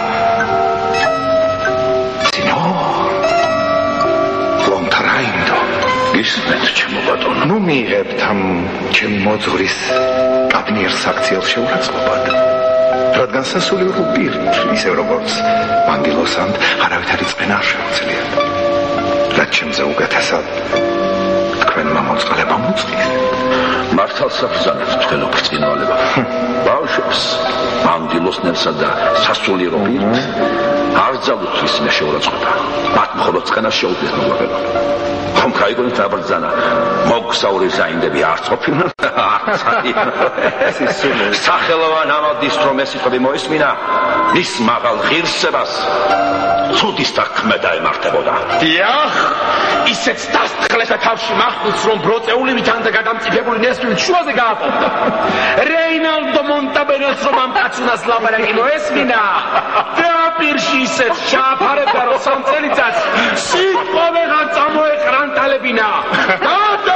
სინიორ ლონტრაინდო. ისმეთ ჩემო ბატონო. ნუ მიიღებთ ამ ჩემი მოძღვრის კაბინერ საქციელ შეურაცხყოფად. რადგან სასულიერო პირით, ისე როგორც მანდილოსანთ, არავითარი წმენა არ შეუძლიათ. რაც ჩემზე უკეთესად თქვენ მოწყალება მოწყის. მართალს აბრძანებთ თქვენო ბრწყინვალება. ბავშვებს მანდილოსნებსა და სასულიერო პირით არ ძალუთ ის მეშეურაცხყოფა. მათ მხოლოდ წყენა შეუძლიათ მოგვაგებონ. ხომ გაიგონით აბრძანა მოგზაური ზაინდები არც ყოფილან არც არიან. სახელოვან ამოდის რომ ეს სიტყვები მოისმინა მის მაღალ ღირსებას ცუდის და ქმედა ემართებოდა. დიახ, ისეც დასტყლეს და თავში მახვილს რომ ბროწეული ვითანდა გადამწიფებული ნესტვით შუაზე გააყოფდა. რეინალდო მონტაბენოს რომ ამ კაცუნას ლაპარაკი მოესმინა და პირში ისეც ჩააფარებდა რომ სამ წელიწადს სიტყვა ვეღარ წამოეყრანტალებინა. დადე!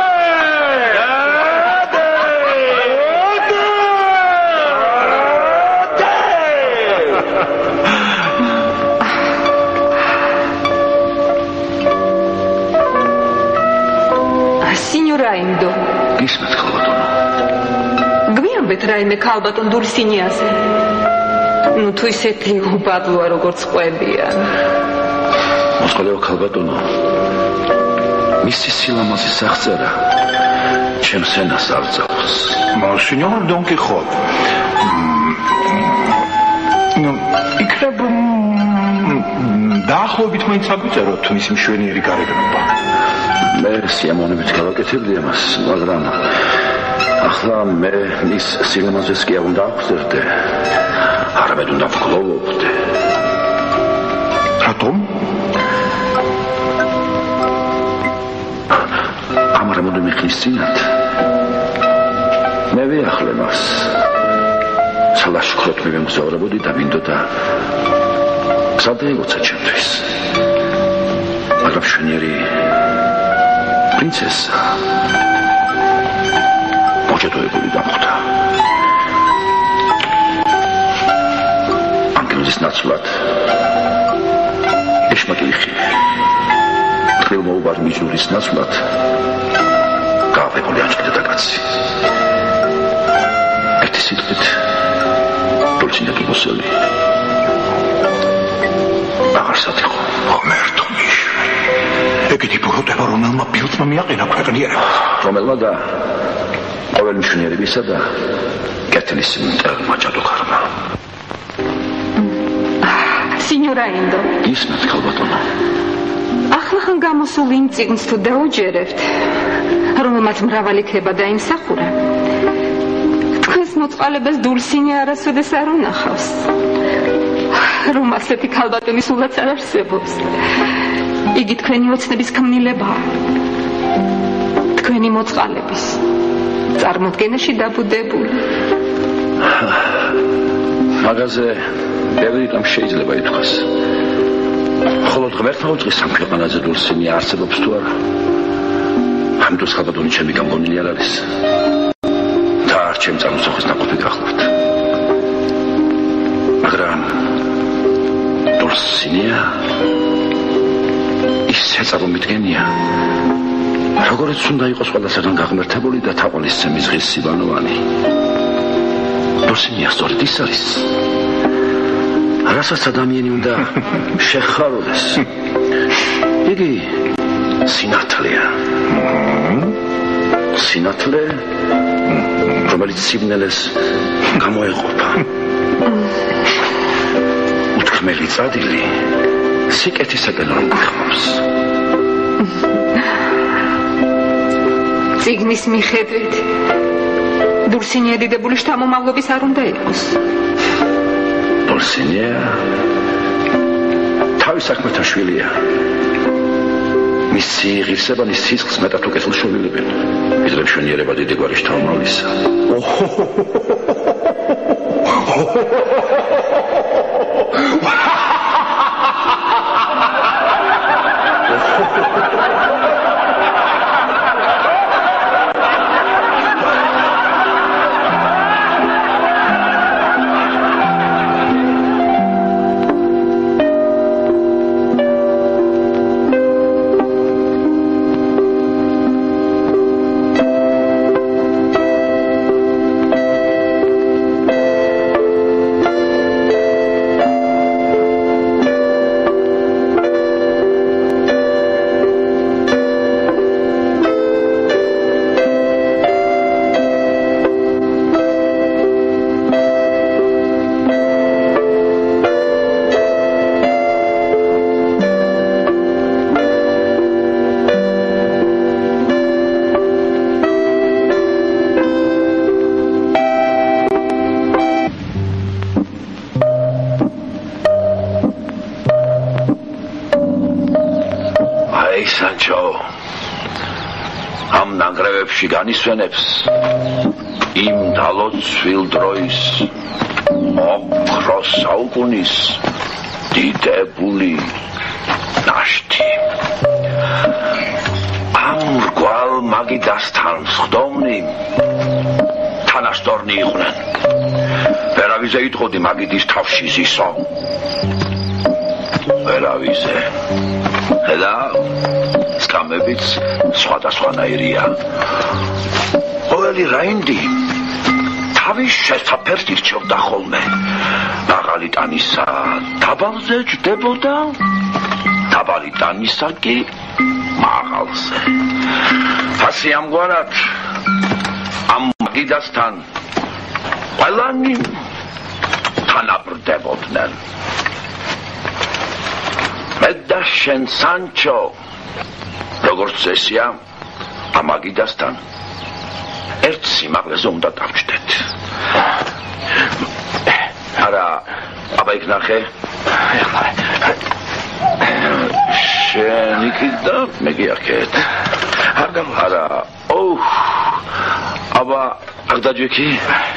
სინიორაინდო. ისმეთ ქალბატონო. გვიანბეთ რაიმე ქალბატონ დულსინიაზე. ნუ თუ ისეთი უბადლოა როგორც ყვებიან. მოსყოლეო ქალბატონო. მისი სილამაზის აღწერა ჩემს ენას არ ძავს. Monsignor Don Quixote. ნუ იქნებ დაახლოებით მაინც აგვიწეროთ მისი მშვენიერი გარეგნობა. მე სიამოვნებით გავაკეთებდი ამას, მაგრამ ახლა მე მის სილამაზეს კი არ უნდა აღწერდე. არამედ უნდა ვგლოვობდე. რატომ? ამ რამოდენიმე ხნის წინათ მე ვიახლე მას. სალაშქროდ მივემგზავრებოდი და მინდოდა გზად ეգოცა ჩემთვის. მაგრამ მშვენიერი პრინცესა მოჭადოებული გამოხდა. ანგელოზის ნაცვლად ეშმაკი ხილი თრილმოუბარ მიჯნურის ნაცვლად გაავებული ანჭკიდა და კაცი. ერთი სიტყვით დულცინია კიბოსელი აღარსად იყო ღმერთო მიშვი ეგეთი ბრუნდება რომელმა ბილდმა მიაყენა ქვეყნიერებას რომელმა და ყოველი მშვენიერებისა და კეთილის მტერმა ჯადოქარმა სინიორა ენდო ისმეთ ქალბატონო ახლახან გამოსულ იმ წიგნს თუ დაუჯერებთ რომელმაც მრავალი ქება დაიმსახურა თქვენს მოწყალებას დულსინი არასოდეს არ უნახავს რომ ასეთი ქალბატონი სულაც არ არსებობს იგი თქვენი ოცნების ქმნილებაა თქვენი მოწყალების წარმოდგენაში დაბუდებული მაგაზე ბევრი რამ შეიძლება ითქვას ხოლო ღმერთმა უძღვის ამ ქვეყანაზე დულსინი არსებობს თუ არა ამ დროს ქალბატონი ჩემი გამგონილი არ არის და არ ჩემ წარმოსახვის ნაყოფი გახლავთ მაგრამ დულსინია ისე წარმომიდგენია როგორიც უნდა იყოს ყველასაგან გაღმერთებული და თაყვანისცემის ღირს სიბანოვანი დულსინია სწორედ ის არის რასაც ადამიანი უნდა შეხაროს იგი სინათლეა სინათლე რომელიც სიბნელეს გამოეყოფა უთქმელი წადილი სიკეთისაკენ რომ გიხმობს წიგნის მიხედვით დულსინია დიდებული შთამომავლობის არ უნდა იყოს დულსინია თავის საქმეთა შვილია მისი ღირსებანის სისხლს მეტად უკეთილ შვილებენ ვიდრე მშვენიერება დიდი გვარი შთამომავლისა განისვენებს იმ დალოცვილ დროის ოქროს საუკუნის დიდებული ნაშთი ამ რგვალ მაგიდასთან სხდომნი თანასწორნი იყვნენ ვერავიზე იტყოდი მაგიდის თავში ზისო ვერავიზე და სკამებიც სხვადასხვანაირია ყოველი რაინდი თავის შესაფერს ირჩევდა ხოლმე მაღალი ტანისა დაბალზე ჯდებოდა დაბალი ტანისა კი მაღალზე ასე ამგვარად ამ მაგიდასთან ყველანი თანაბრდებოდნენ მე და შენ სანჩო როგორც წესია ამ მაგიდასთან ერთ სიმაღლეზე უნდა დავჭდეთ არა აბა იქ ნახე შენ იქიდა მე გიახეთ არა ოუ აბა აქ დაჯექი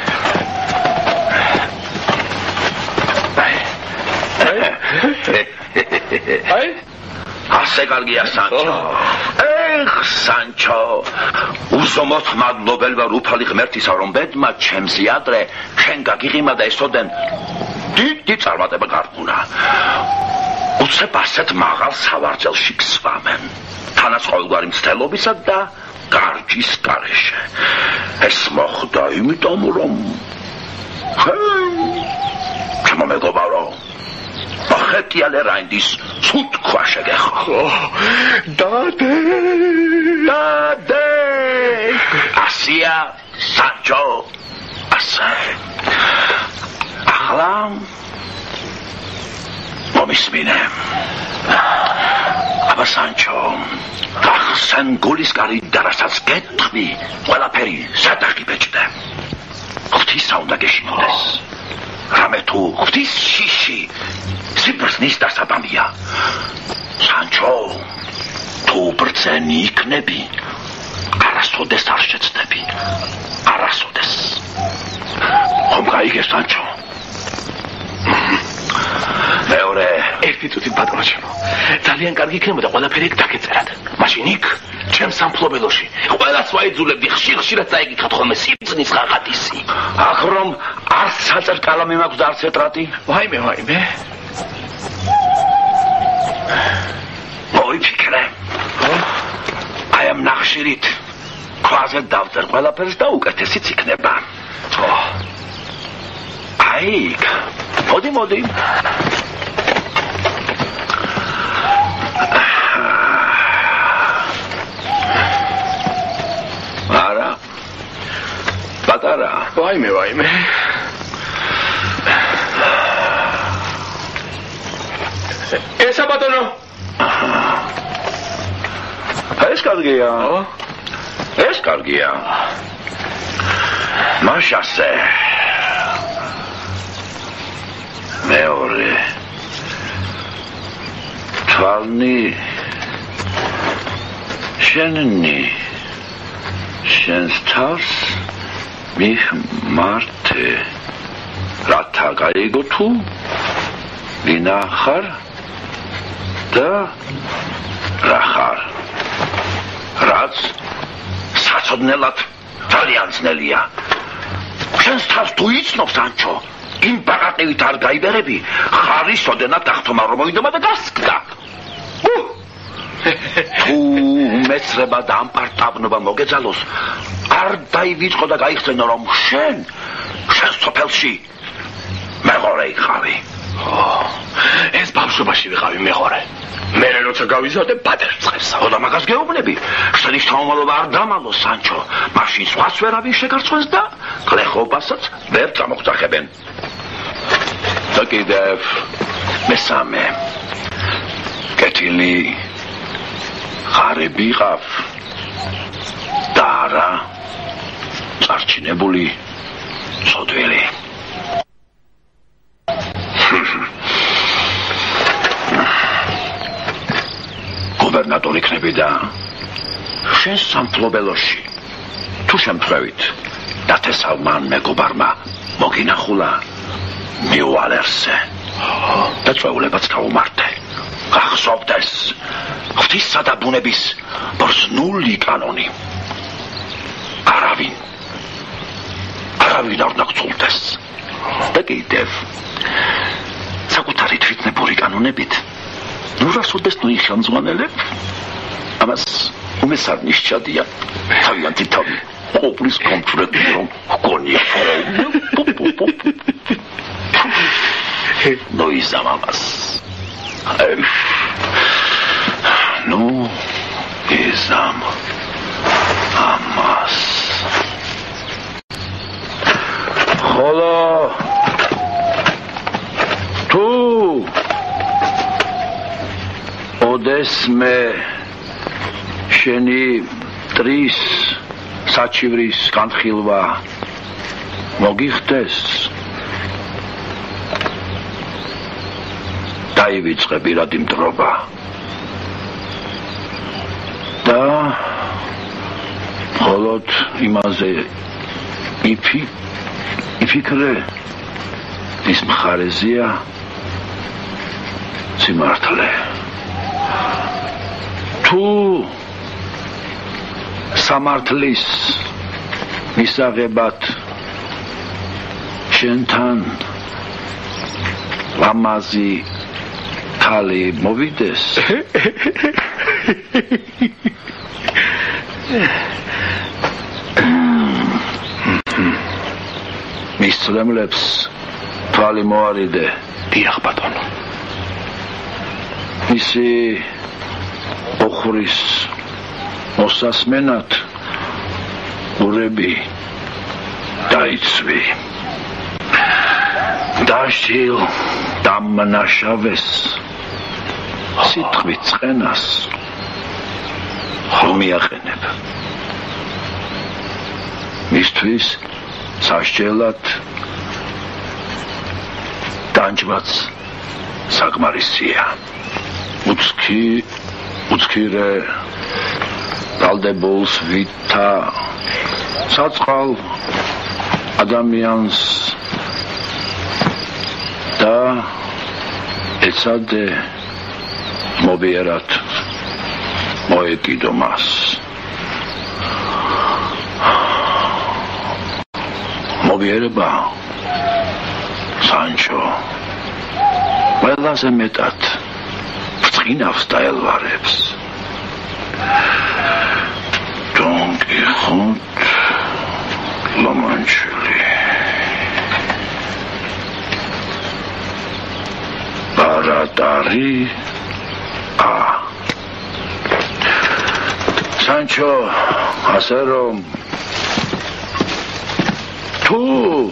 აი ასე კარგია სანჩო ეხ სანჩო უსომოთ მადლობელ ვარ უფალი ღმერთისა რომ ბედმა ჩემსი ადრე შენ გაგიღიმა და ესოდენ დიდი წარმატება გარყუნა უცებ ასეთ მაღალ სავარძელში გსვამენ თანაც ყოველგვარი მცდელობისა და გარჯის გარეშე ეს მოხდა იმიტომ რომ ჩემო მეგობარო ახეთიალე რაინდის ცუდ ქვა შეგეხო დადე დადე ასია სანჩო ასა ახლა მომისმინე აბა სანჩო ახსენ გულის გარიდა რასაც გეტყვი ყველაფერი სადახი ბეჭდე ღვთისა უნდა გეშინოდეს რამე თუ ღვთის შიში სიბრძნის დასაბამია სანჩო თუ ბრძენი იქნები არასოდეს არ შეცდები არასოდეს ხომ გაიგე სანჩო მეორე ერთი წუთი ბატონო ჩემო ძალიან კარგი იქნებოდა ყველაფერი ეგ დაგეწერათ მაშინ იქ ჩემ სამფლობელოში ყველას ვაიძულებდი ხშირ ხშირად წაიგიქოთ ხოლმე სიბრძნის ღაღადისი აქ რომ არც საწერ კალამი მაქვს და არც ეტრატი ვაიმე ვაიმე მოიფიქრე აი ამ ნახშირით ქვაზე დავწერ ყველაფერს და უკეთესიც იქნება აი მოდი მოდი არა პატარა ვაიმე ვაიმე ესა ბატონო ეს კარგია ეს კარგია მაშასე მეორე თვალნი შენნი შენს თავს მიხმართე რათა გაიგო თუ ვინა ხარ და რა ხარ რაც საცოდნელად ძალიან ძნელია შენს თავს თუ იცნობ სანჩო იმ ბაღატივით არ გაიბერები ხარის ოდენად დახტომა რომ მოიდომა და გასკდა თუ მეცრება და ამპარტაბნობა მოგეძალოს არ დაივიწყო და გაიხსენო რომ შენ შენ სოფელში მეღორე იყავი ეს ბავშვობაში ვიყავი მეღორე მე როცა გავიზარდე ბადერს წხევსა და მაგას გეუბნები შენი შთამომავლობა არ დამალო სანჩო მაშინ სხვას ვერავინ შეგარცხვენს და გლეხობასაც ვერ წამოგძახებენ და კიდევ მესამე კეთილი ხარები ყავ და არა წარჩინებული ცოდვილი გუბერნატორი იქნები და შენ სამფლობელოში თუ შემთხვევით დათესავმან მეგობარმა მოგინახულა მიუვალერსე და წვეულებაც გაუმართე გახსოვდეს ღვთისა და ბუნების ბრძნული კანონი არავინ არავინ არ ნაგცულდეს და კიდევ საკუთარი თვითნებური კანონებით ნუ რასოდეს ნუ იხანძვანელებ ამას უმესარ ნიშჩადია თავიანთი თავი ყოფრის კონკრეტული რომ ჰგონია ნუ იზამ ამას ნუ იზამ ამას ხოლო თუ ოდესმე შენი ტრის საჩივრის განხილვა მოგიხდეს დაივიწყე პირადი მტრობა და მხოლოდ იმაზე იფი იფიქრე ის მხარეზეა სიმართლე თუ სამართლის მისაღებად შენთან ლამაზი ქალი მოვიდეს მის წლემლებს თვალი მოარიდე. დიახ ბატონო. მისი ოხურის მოსასმენად ურები დაიცვი. დაშილ დამნაშავეს სიტყვით წყენას ხომ მიაყენებ. მისთვის სასჯელად განჯვაც საკმარისია. უცქი უცქირე დალდებულს ვითა საწყალ ადამიანს და ეცადე მობიერად მოეკიდო მას. მობიერება სანჩო ყველაზე მეტად ბრწყინავს და ელვარებს. Don Quixote La Manchili Baradari A Sancho ასე რომ თუ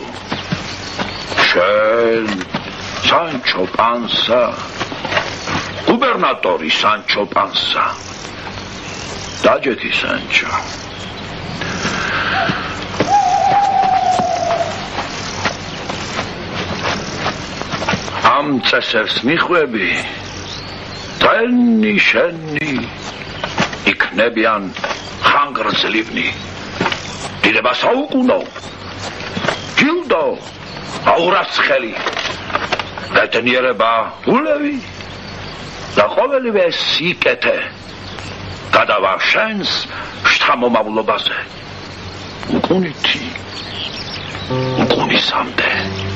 შენ Sancho Panza გუბერნატორი Sancho Panza დაჯეთი Sancho ამ წესებს მიხვები ტენი შენი იქნებიან ხანგრძლივნი დიდება საუკუნო ჯილდო აურაცხელი ბედნიერება ულევი და ყოველივე სიკეთე გადავა შენს შთამომავლობაზე უკუნითი უკუნისამდე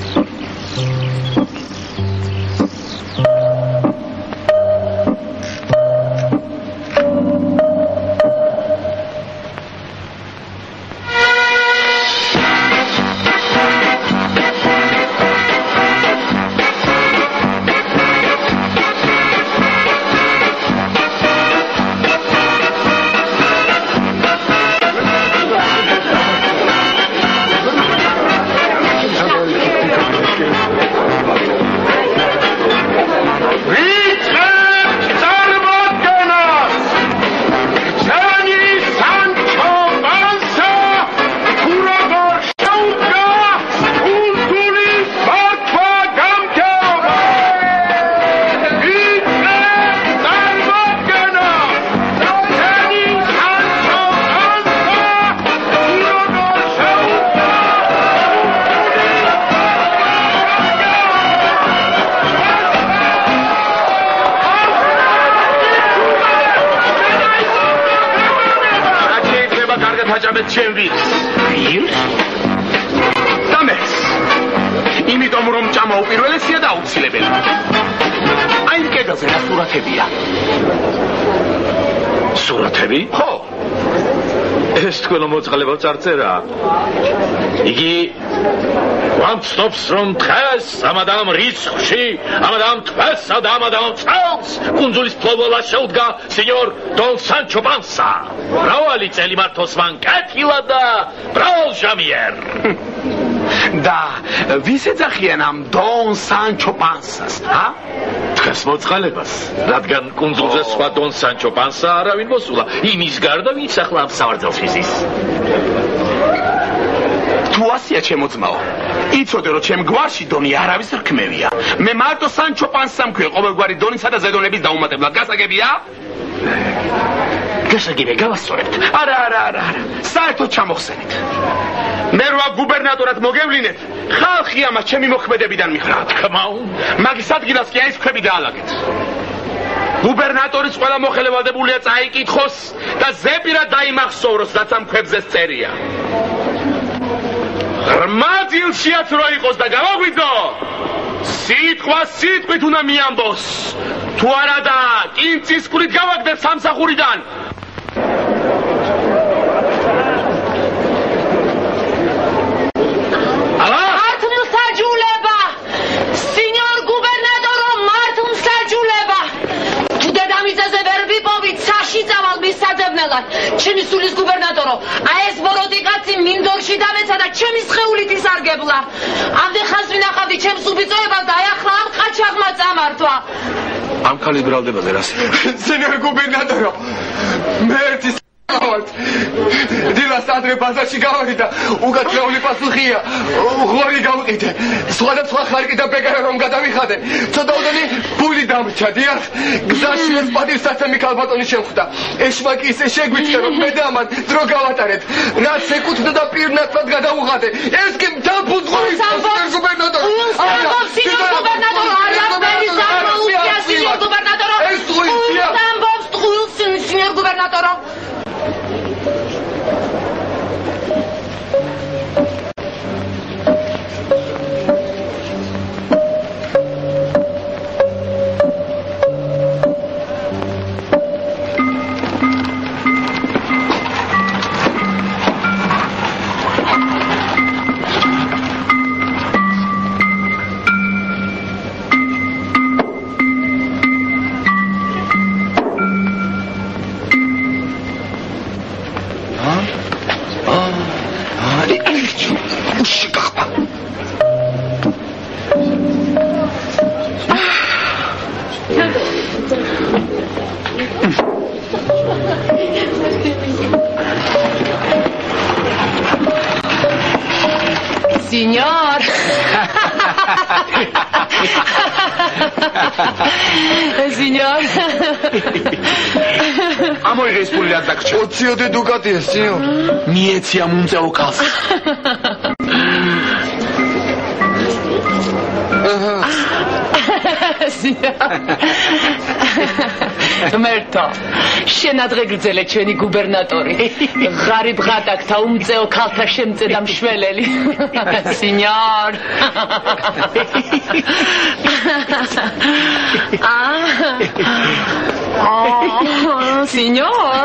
მოწყალებავ წარწერა. იგი ვამცნობს რომ დღეს ამადამ რიცხვში, ამადამ თვესა და ამადამ წელს კუნძულის ფლობელა შეუდგა სენიორ დონ სანჩო პანსა. მრავალი წელი მართოს მან კეთილა და ბრალჟამიერ. და ვის ეძახიან ამ დონ სანჩო პანსას, ა? დღეს მოწყალებას, რადგან კუნძულზე სხვა დონ სანჩო პანსა არავინ მოსულა, იმის გარდა ვინც ახლა ამ სავარძელს იზის. თუ ასია ჩემო ძმაო, იცოდე რომ ჩემ გვარში დონი არავის რქმევია. მე მარტო სანჩო პანსამ ქვია ყოველგვარი დონისა და ზედონების დაუმატებლად. გასაგებია? გასაგებია, გავასწორებთ. არა, არა, არა, არა. საერთოდ ჩამოხსენით. მე რა გუბერნატორად მოგევლინეთ, ხალხი ამას ჩემი მოქმედებიდან მიხრათ. თქმა უნდა, მაგის ადგილას კი აი ქვები დაალაგეთ. გუბერნატორის ყველა მოხელევალდებულია წაიკითხოს და ზეპირად დაიმახსოვროს, რაც ამ ქვებზე წერია. ღრმა ძილშიაც რო იყოს და გავაღვიძო, სიტყვა სიტყვით უნდა მიამბოს. თუ არა და კინწის კვირით გავაგდებ სამსახურიდან. ალა მაგარ ჩემი სულის გუბერნატორო აი ეს ბოროტი კაცი მინდორში დამეცა და ჩემი სხეულით ისარგებლა ამდენ ხანს ვინახავდი ჩემს უბიწოებას და აი ახლა ამ ყაჩაღმა წამართვა ამ ქალის ბრალდებაზე რას სენიორ გუბერნატორო მე ერთი დილას ადრე ბაზარში გავარი და უკაცრაული პასუხია ღორი გავყიდე სხვადასხვა ხარკი და ბეგარა რომ გადავიხადე ცოტა უდანი ფული დამრჩა დიახ გზაში ეს პატივსაცემი ქალბატონი შემხვდა ეშმაკი ისე შეგვიწყე რომ მე და ამან დრო გავატარეთ რაც ეკუთვნოდა და პირნათლად გადავუღადე ეს კი დაფუძღვის გუბერნატორო სინიორ გუბერნატორო არაფერი გამოუწია სინიორ გუბერნატორო ეს ტყუილია ამბობს ტყუილს სინიორ გუბერნატორო Signor! Signor! ამოიღე ის ფული რაც დაგჭირდა. ოციოდე დუკატია, სინიორ. მიეცია მომწეო კალს. მერტო, შენ ადრე გრძელე ჩვენი გუბერნატორი. ღარიბ ღატაკთა უმწეო ქალთა შემწე და მშველელი. სინიორ. აა, სინიორ.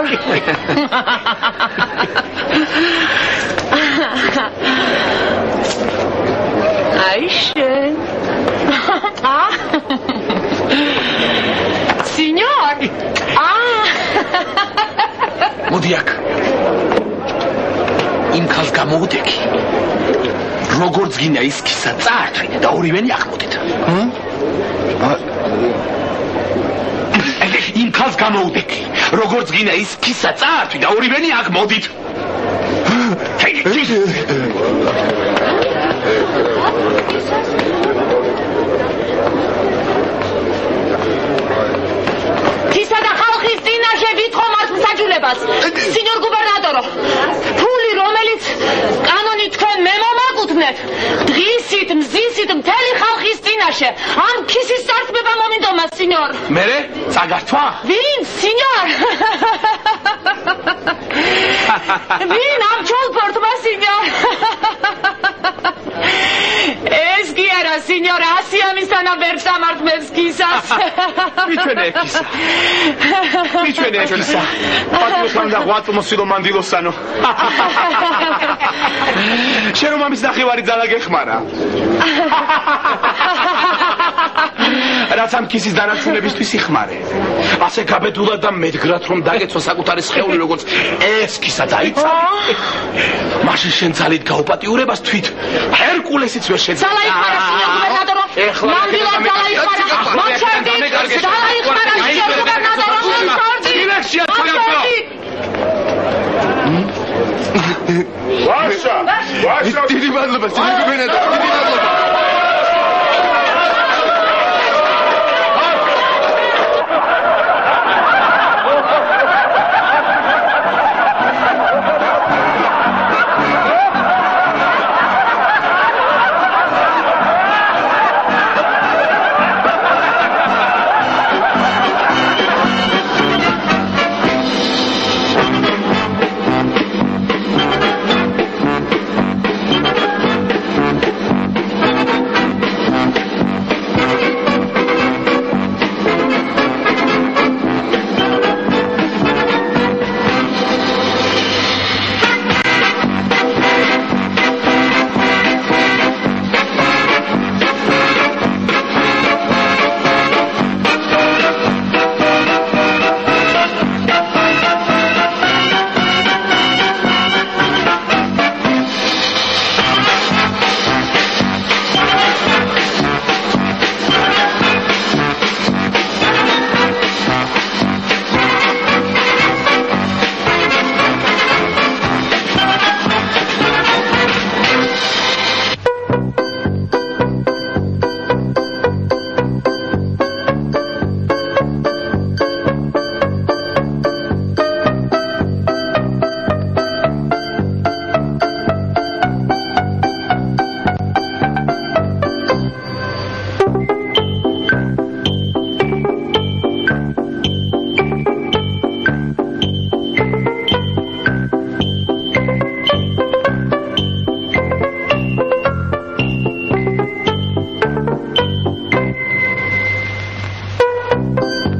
აი შენ. აა Signor! Ah! მოდი აქ. იმ ქალს გამოუდექი. როგორც გინდა ის ქისა წაართვი და ორივენი აღმოდით. ჰმ? იმ ქალს გამოუდექი. როგორც გინდა ის ქისა წაართვი და ორივენი აღმოდით. Tisa da ხალხის წინაშე ვითხოვ მას მსაჯულებას. სინიორ გუბერნატორო, ფული რომელიც კანონით თქვენ მე მომაკუთვნეთ, დღისით, მზისით მთელი ხალხის წინაშე ამ ქისის სარწმება მომიდომა, სინიორ. მერე? წაგართვა? ვინ, სინიორ? ვინ ამ ჩოლპორტმა, სინიორ? ეს კი არა, სინიორ, ასი ამისთანა ვერ წამართმევს ქისას. მიჩვენე ქისა. მიჩვენე ქისა. პატიოსთან და ღვაწლმოსილო მანდილოსანო. შენ რომ ამის ნახევარი ძალა გეხმარა. რაც ამ ქისის დანარჩუნებისთვის იხმარე. ასე გაბედულად და მედგრად რომ დაგეცვა საკუთარი სხეული როგორც ეს ქისა დაიცავი. მაშინ შენ ძალით გაუპატიურებას თვით ჰერკულესიც ვერ შეძლო. ძალა იხმარა, სინიორ გუბერნატორო. მანდილად ძალა იხმარა. მოჩერდი. ძალა იხმარა, სინიორ გუბერნატორო. მოჩერდი. დირექცია თქო. ვაშა! ვაშა! დიდი მადლობა, სინიორ გუბერნატორო. დიდი მადლობა. Thank you.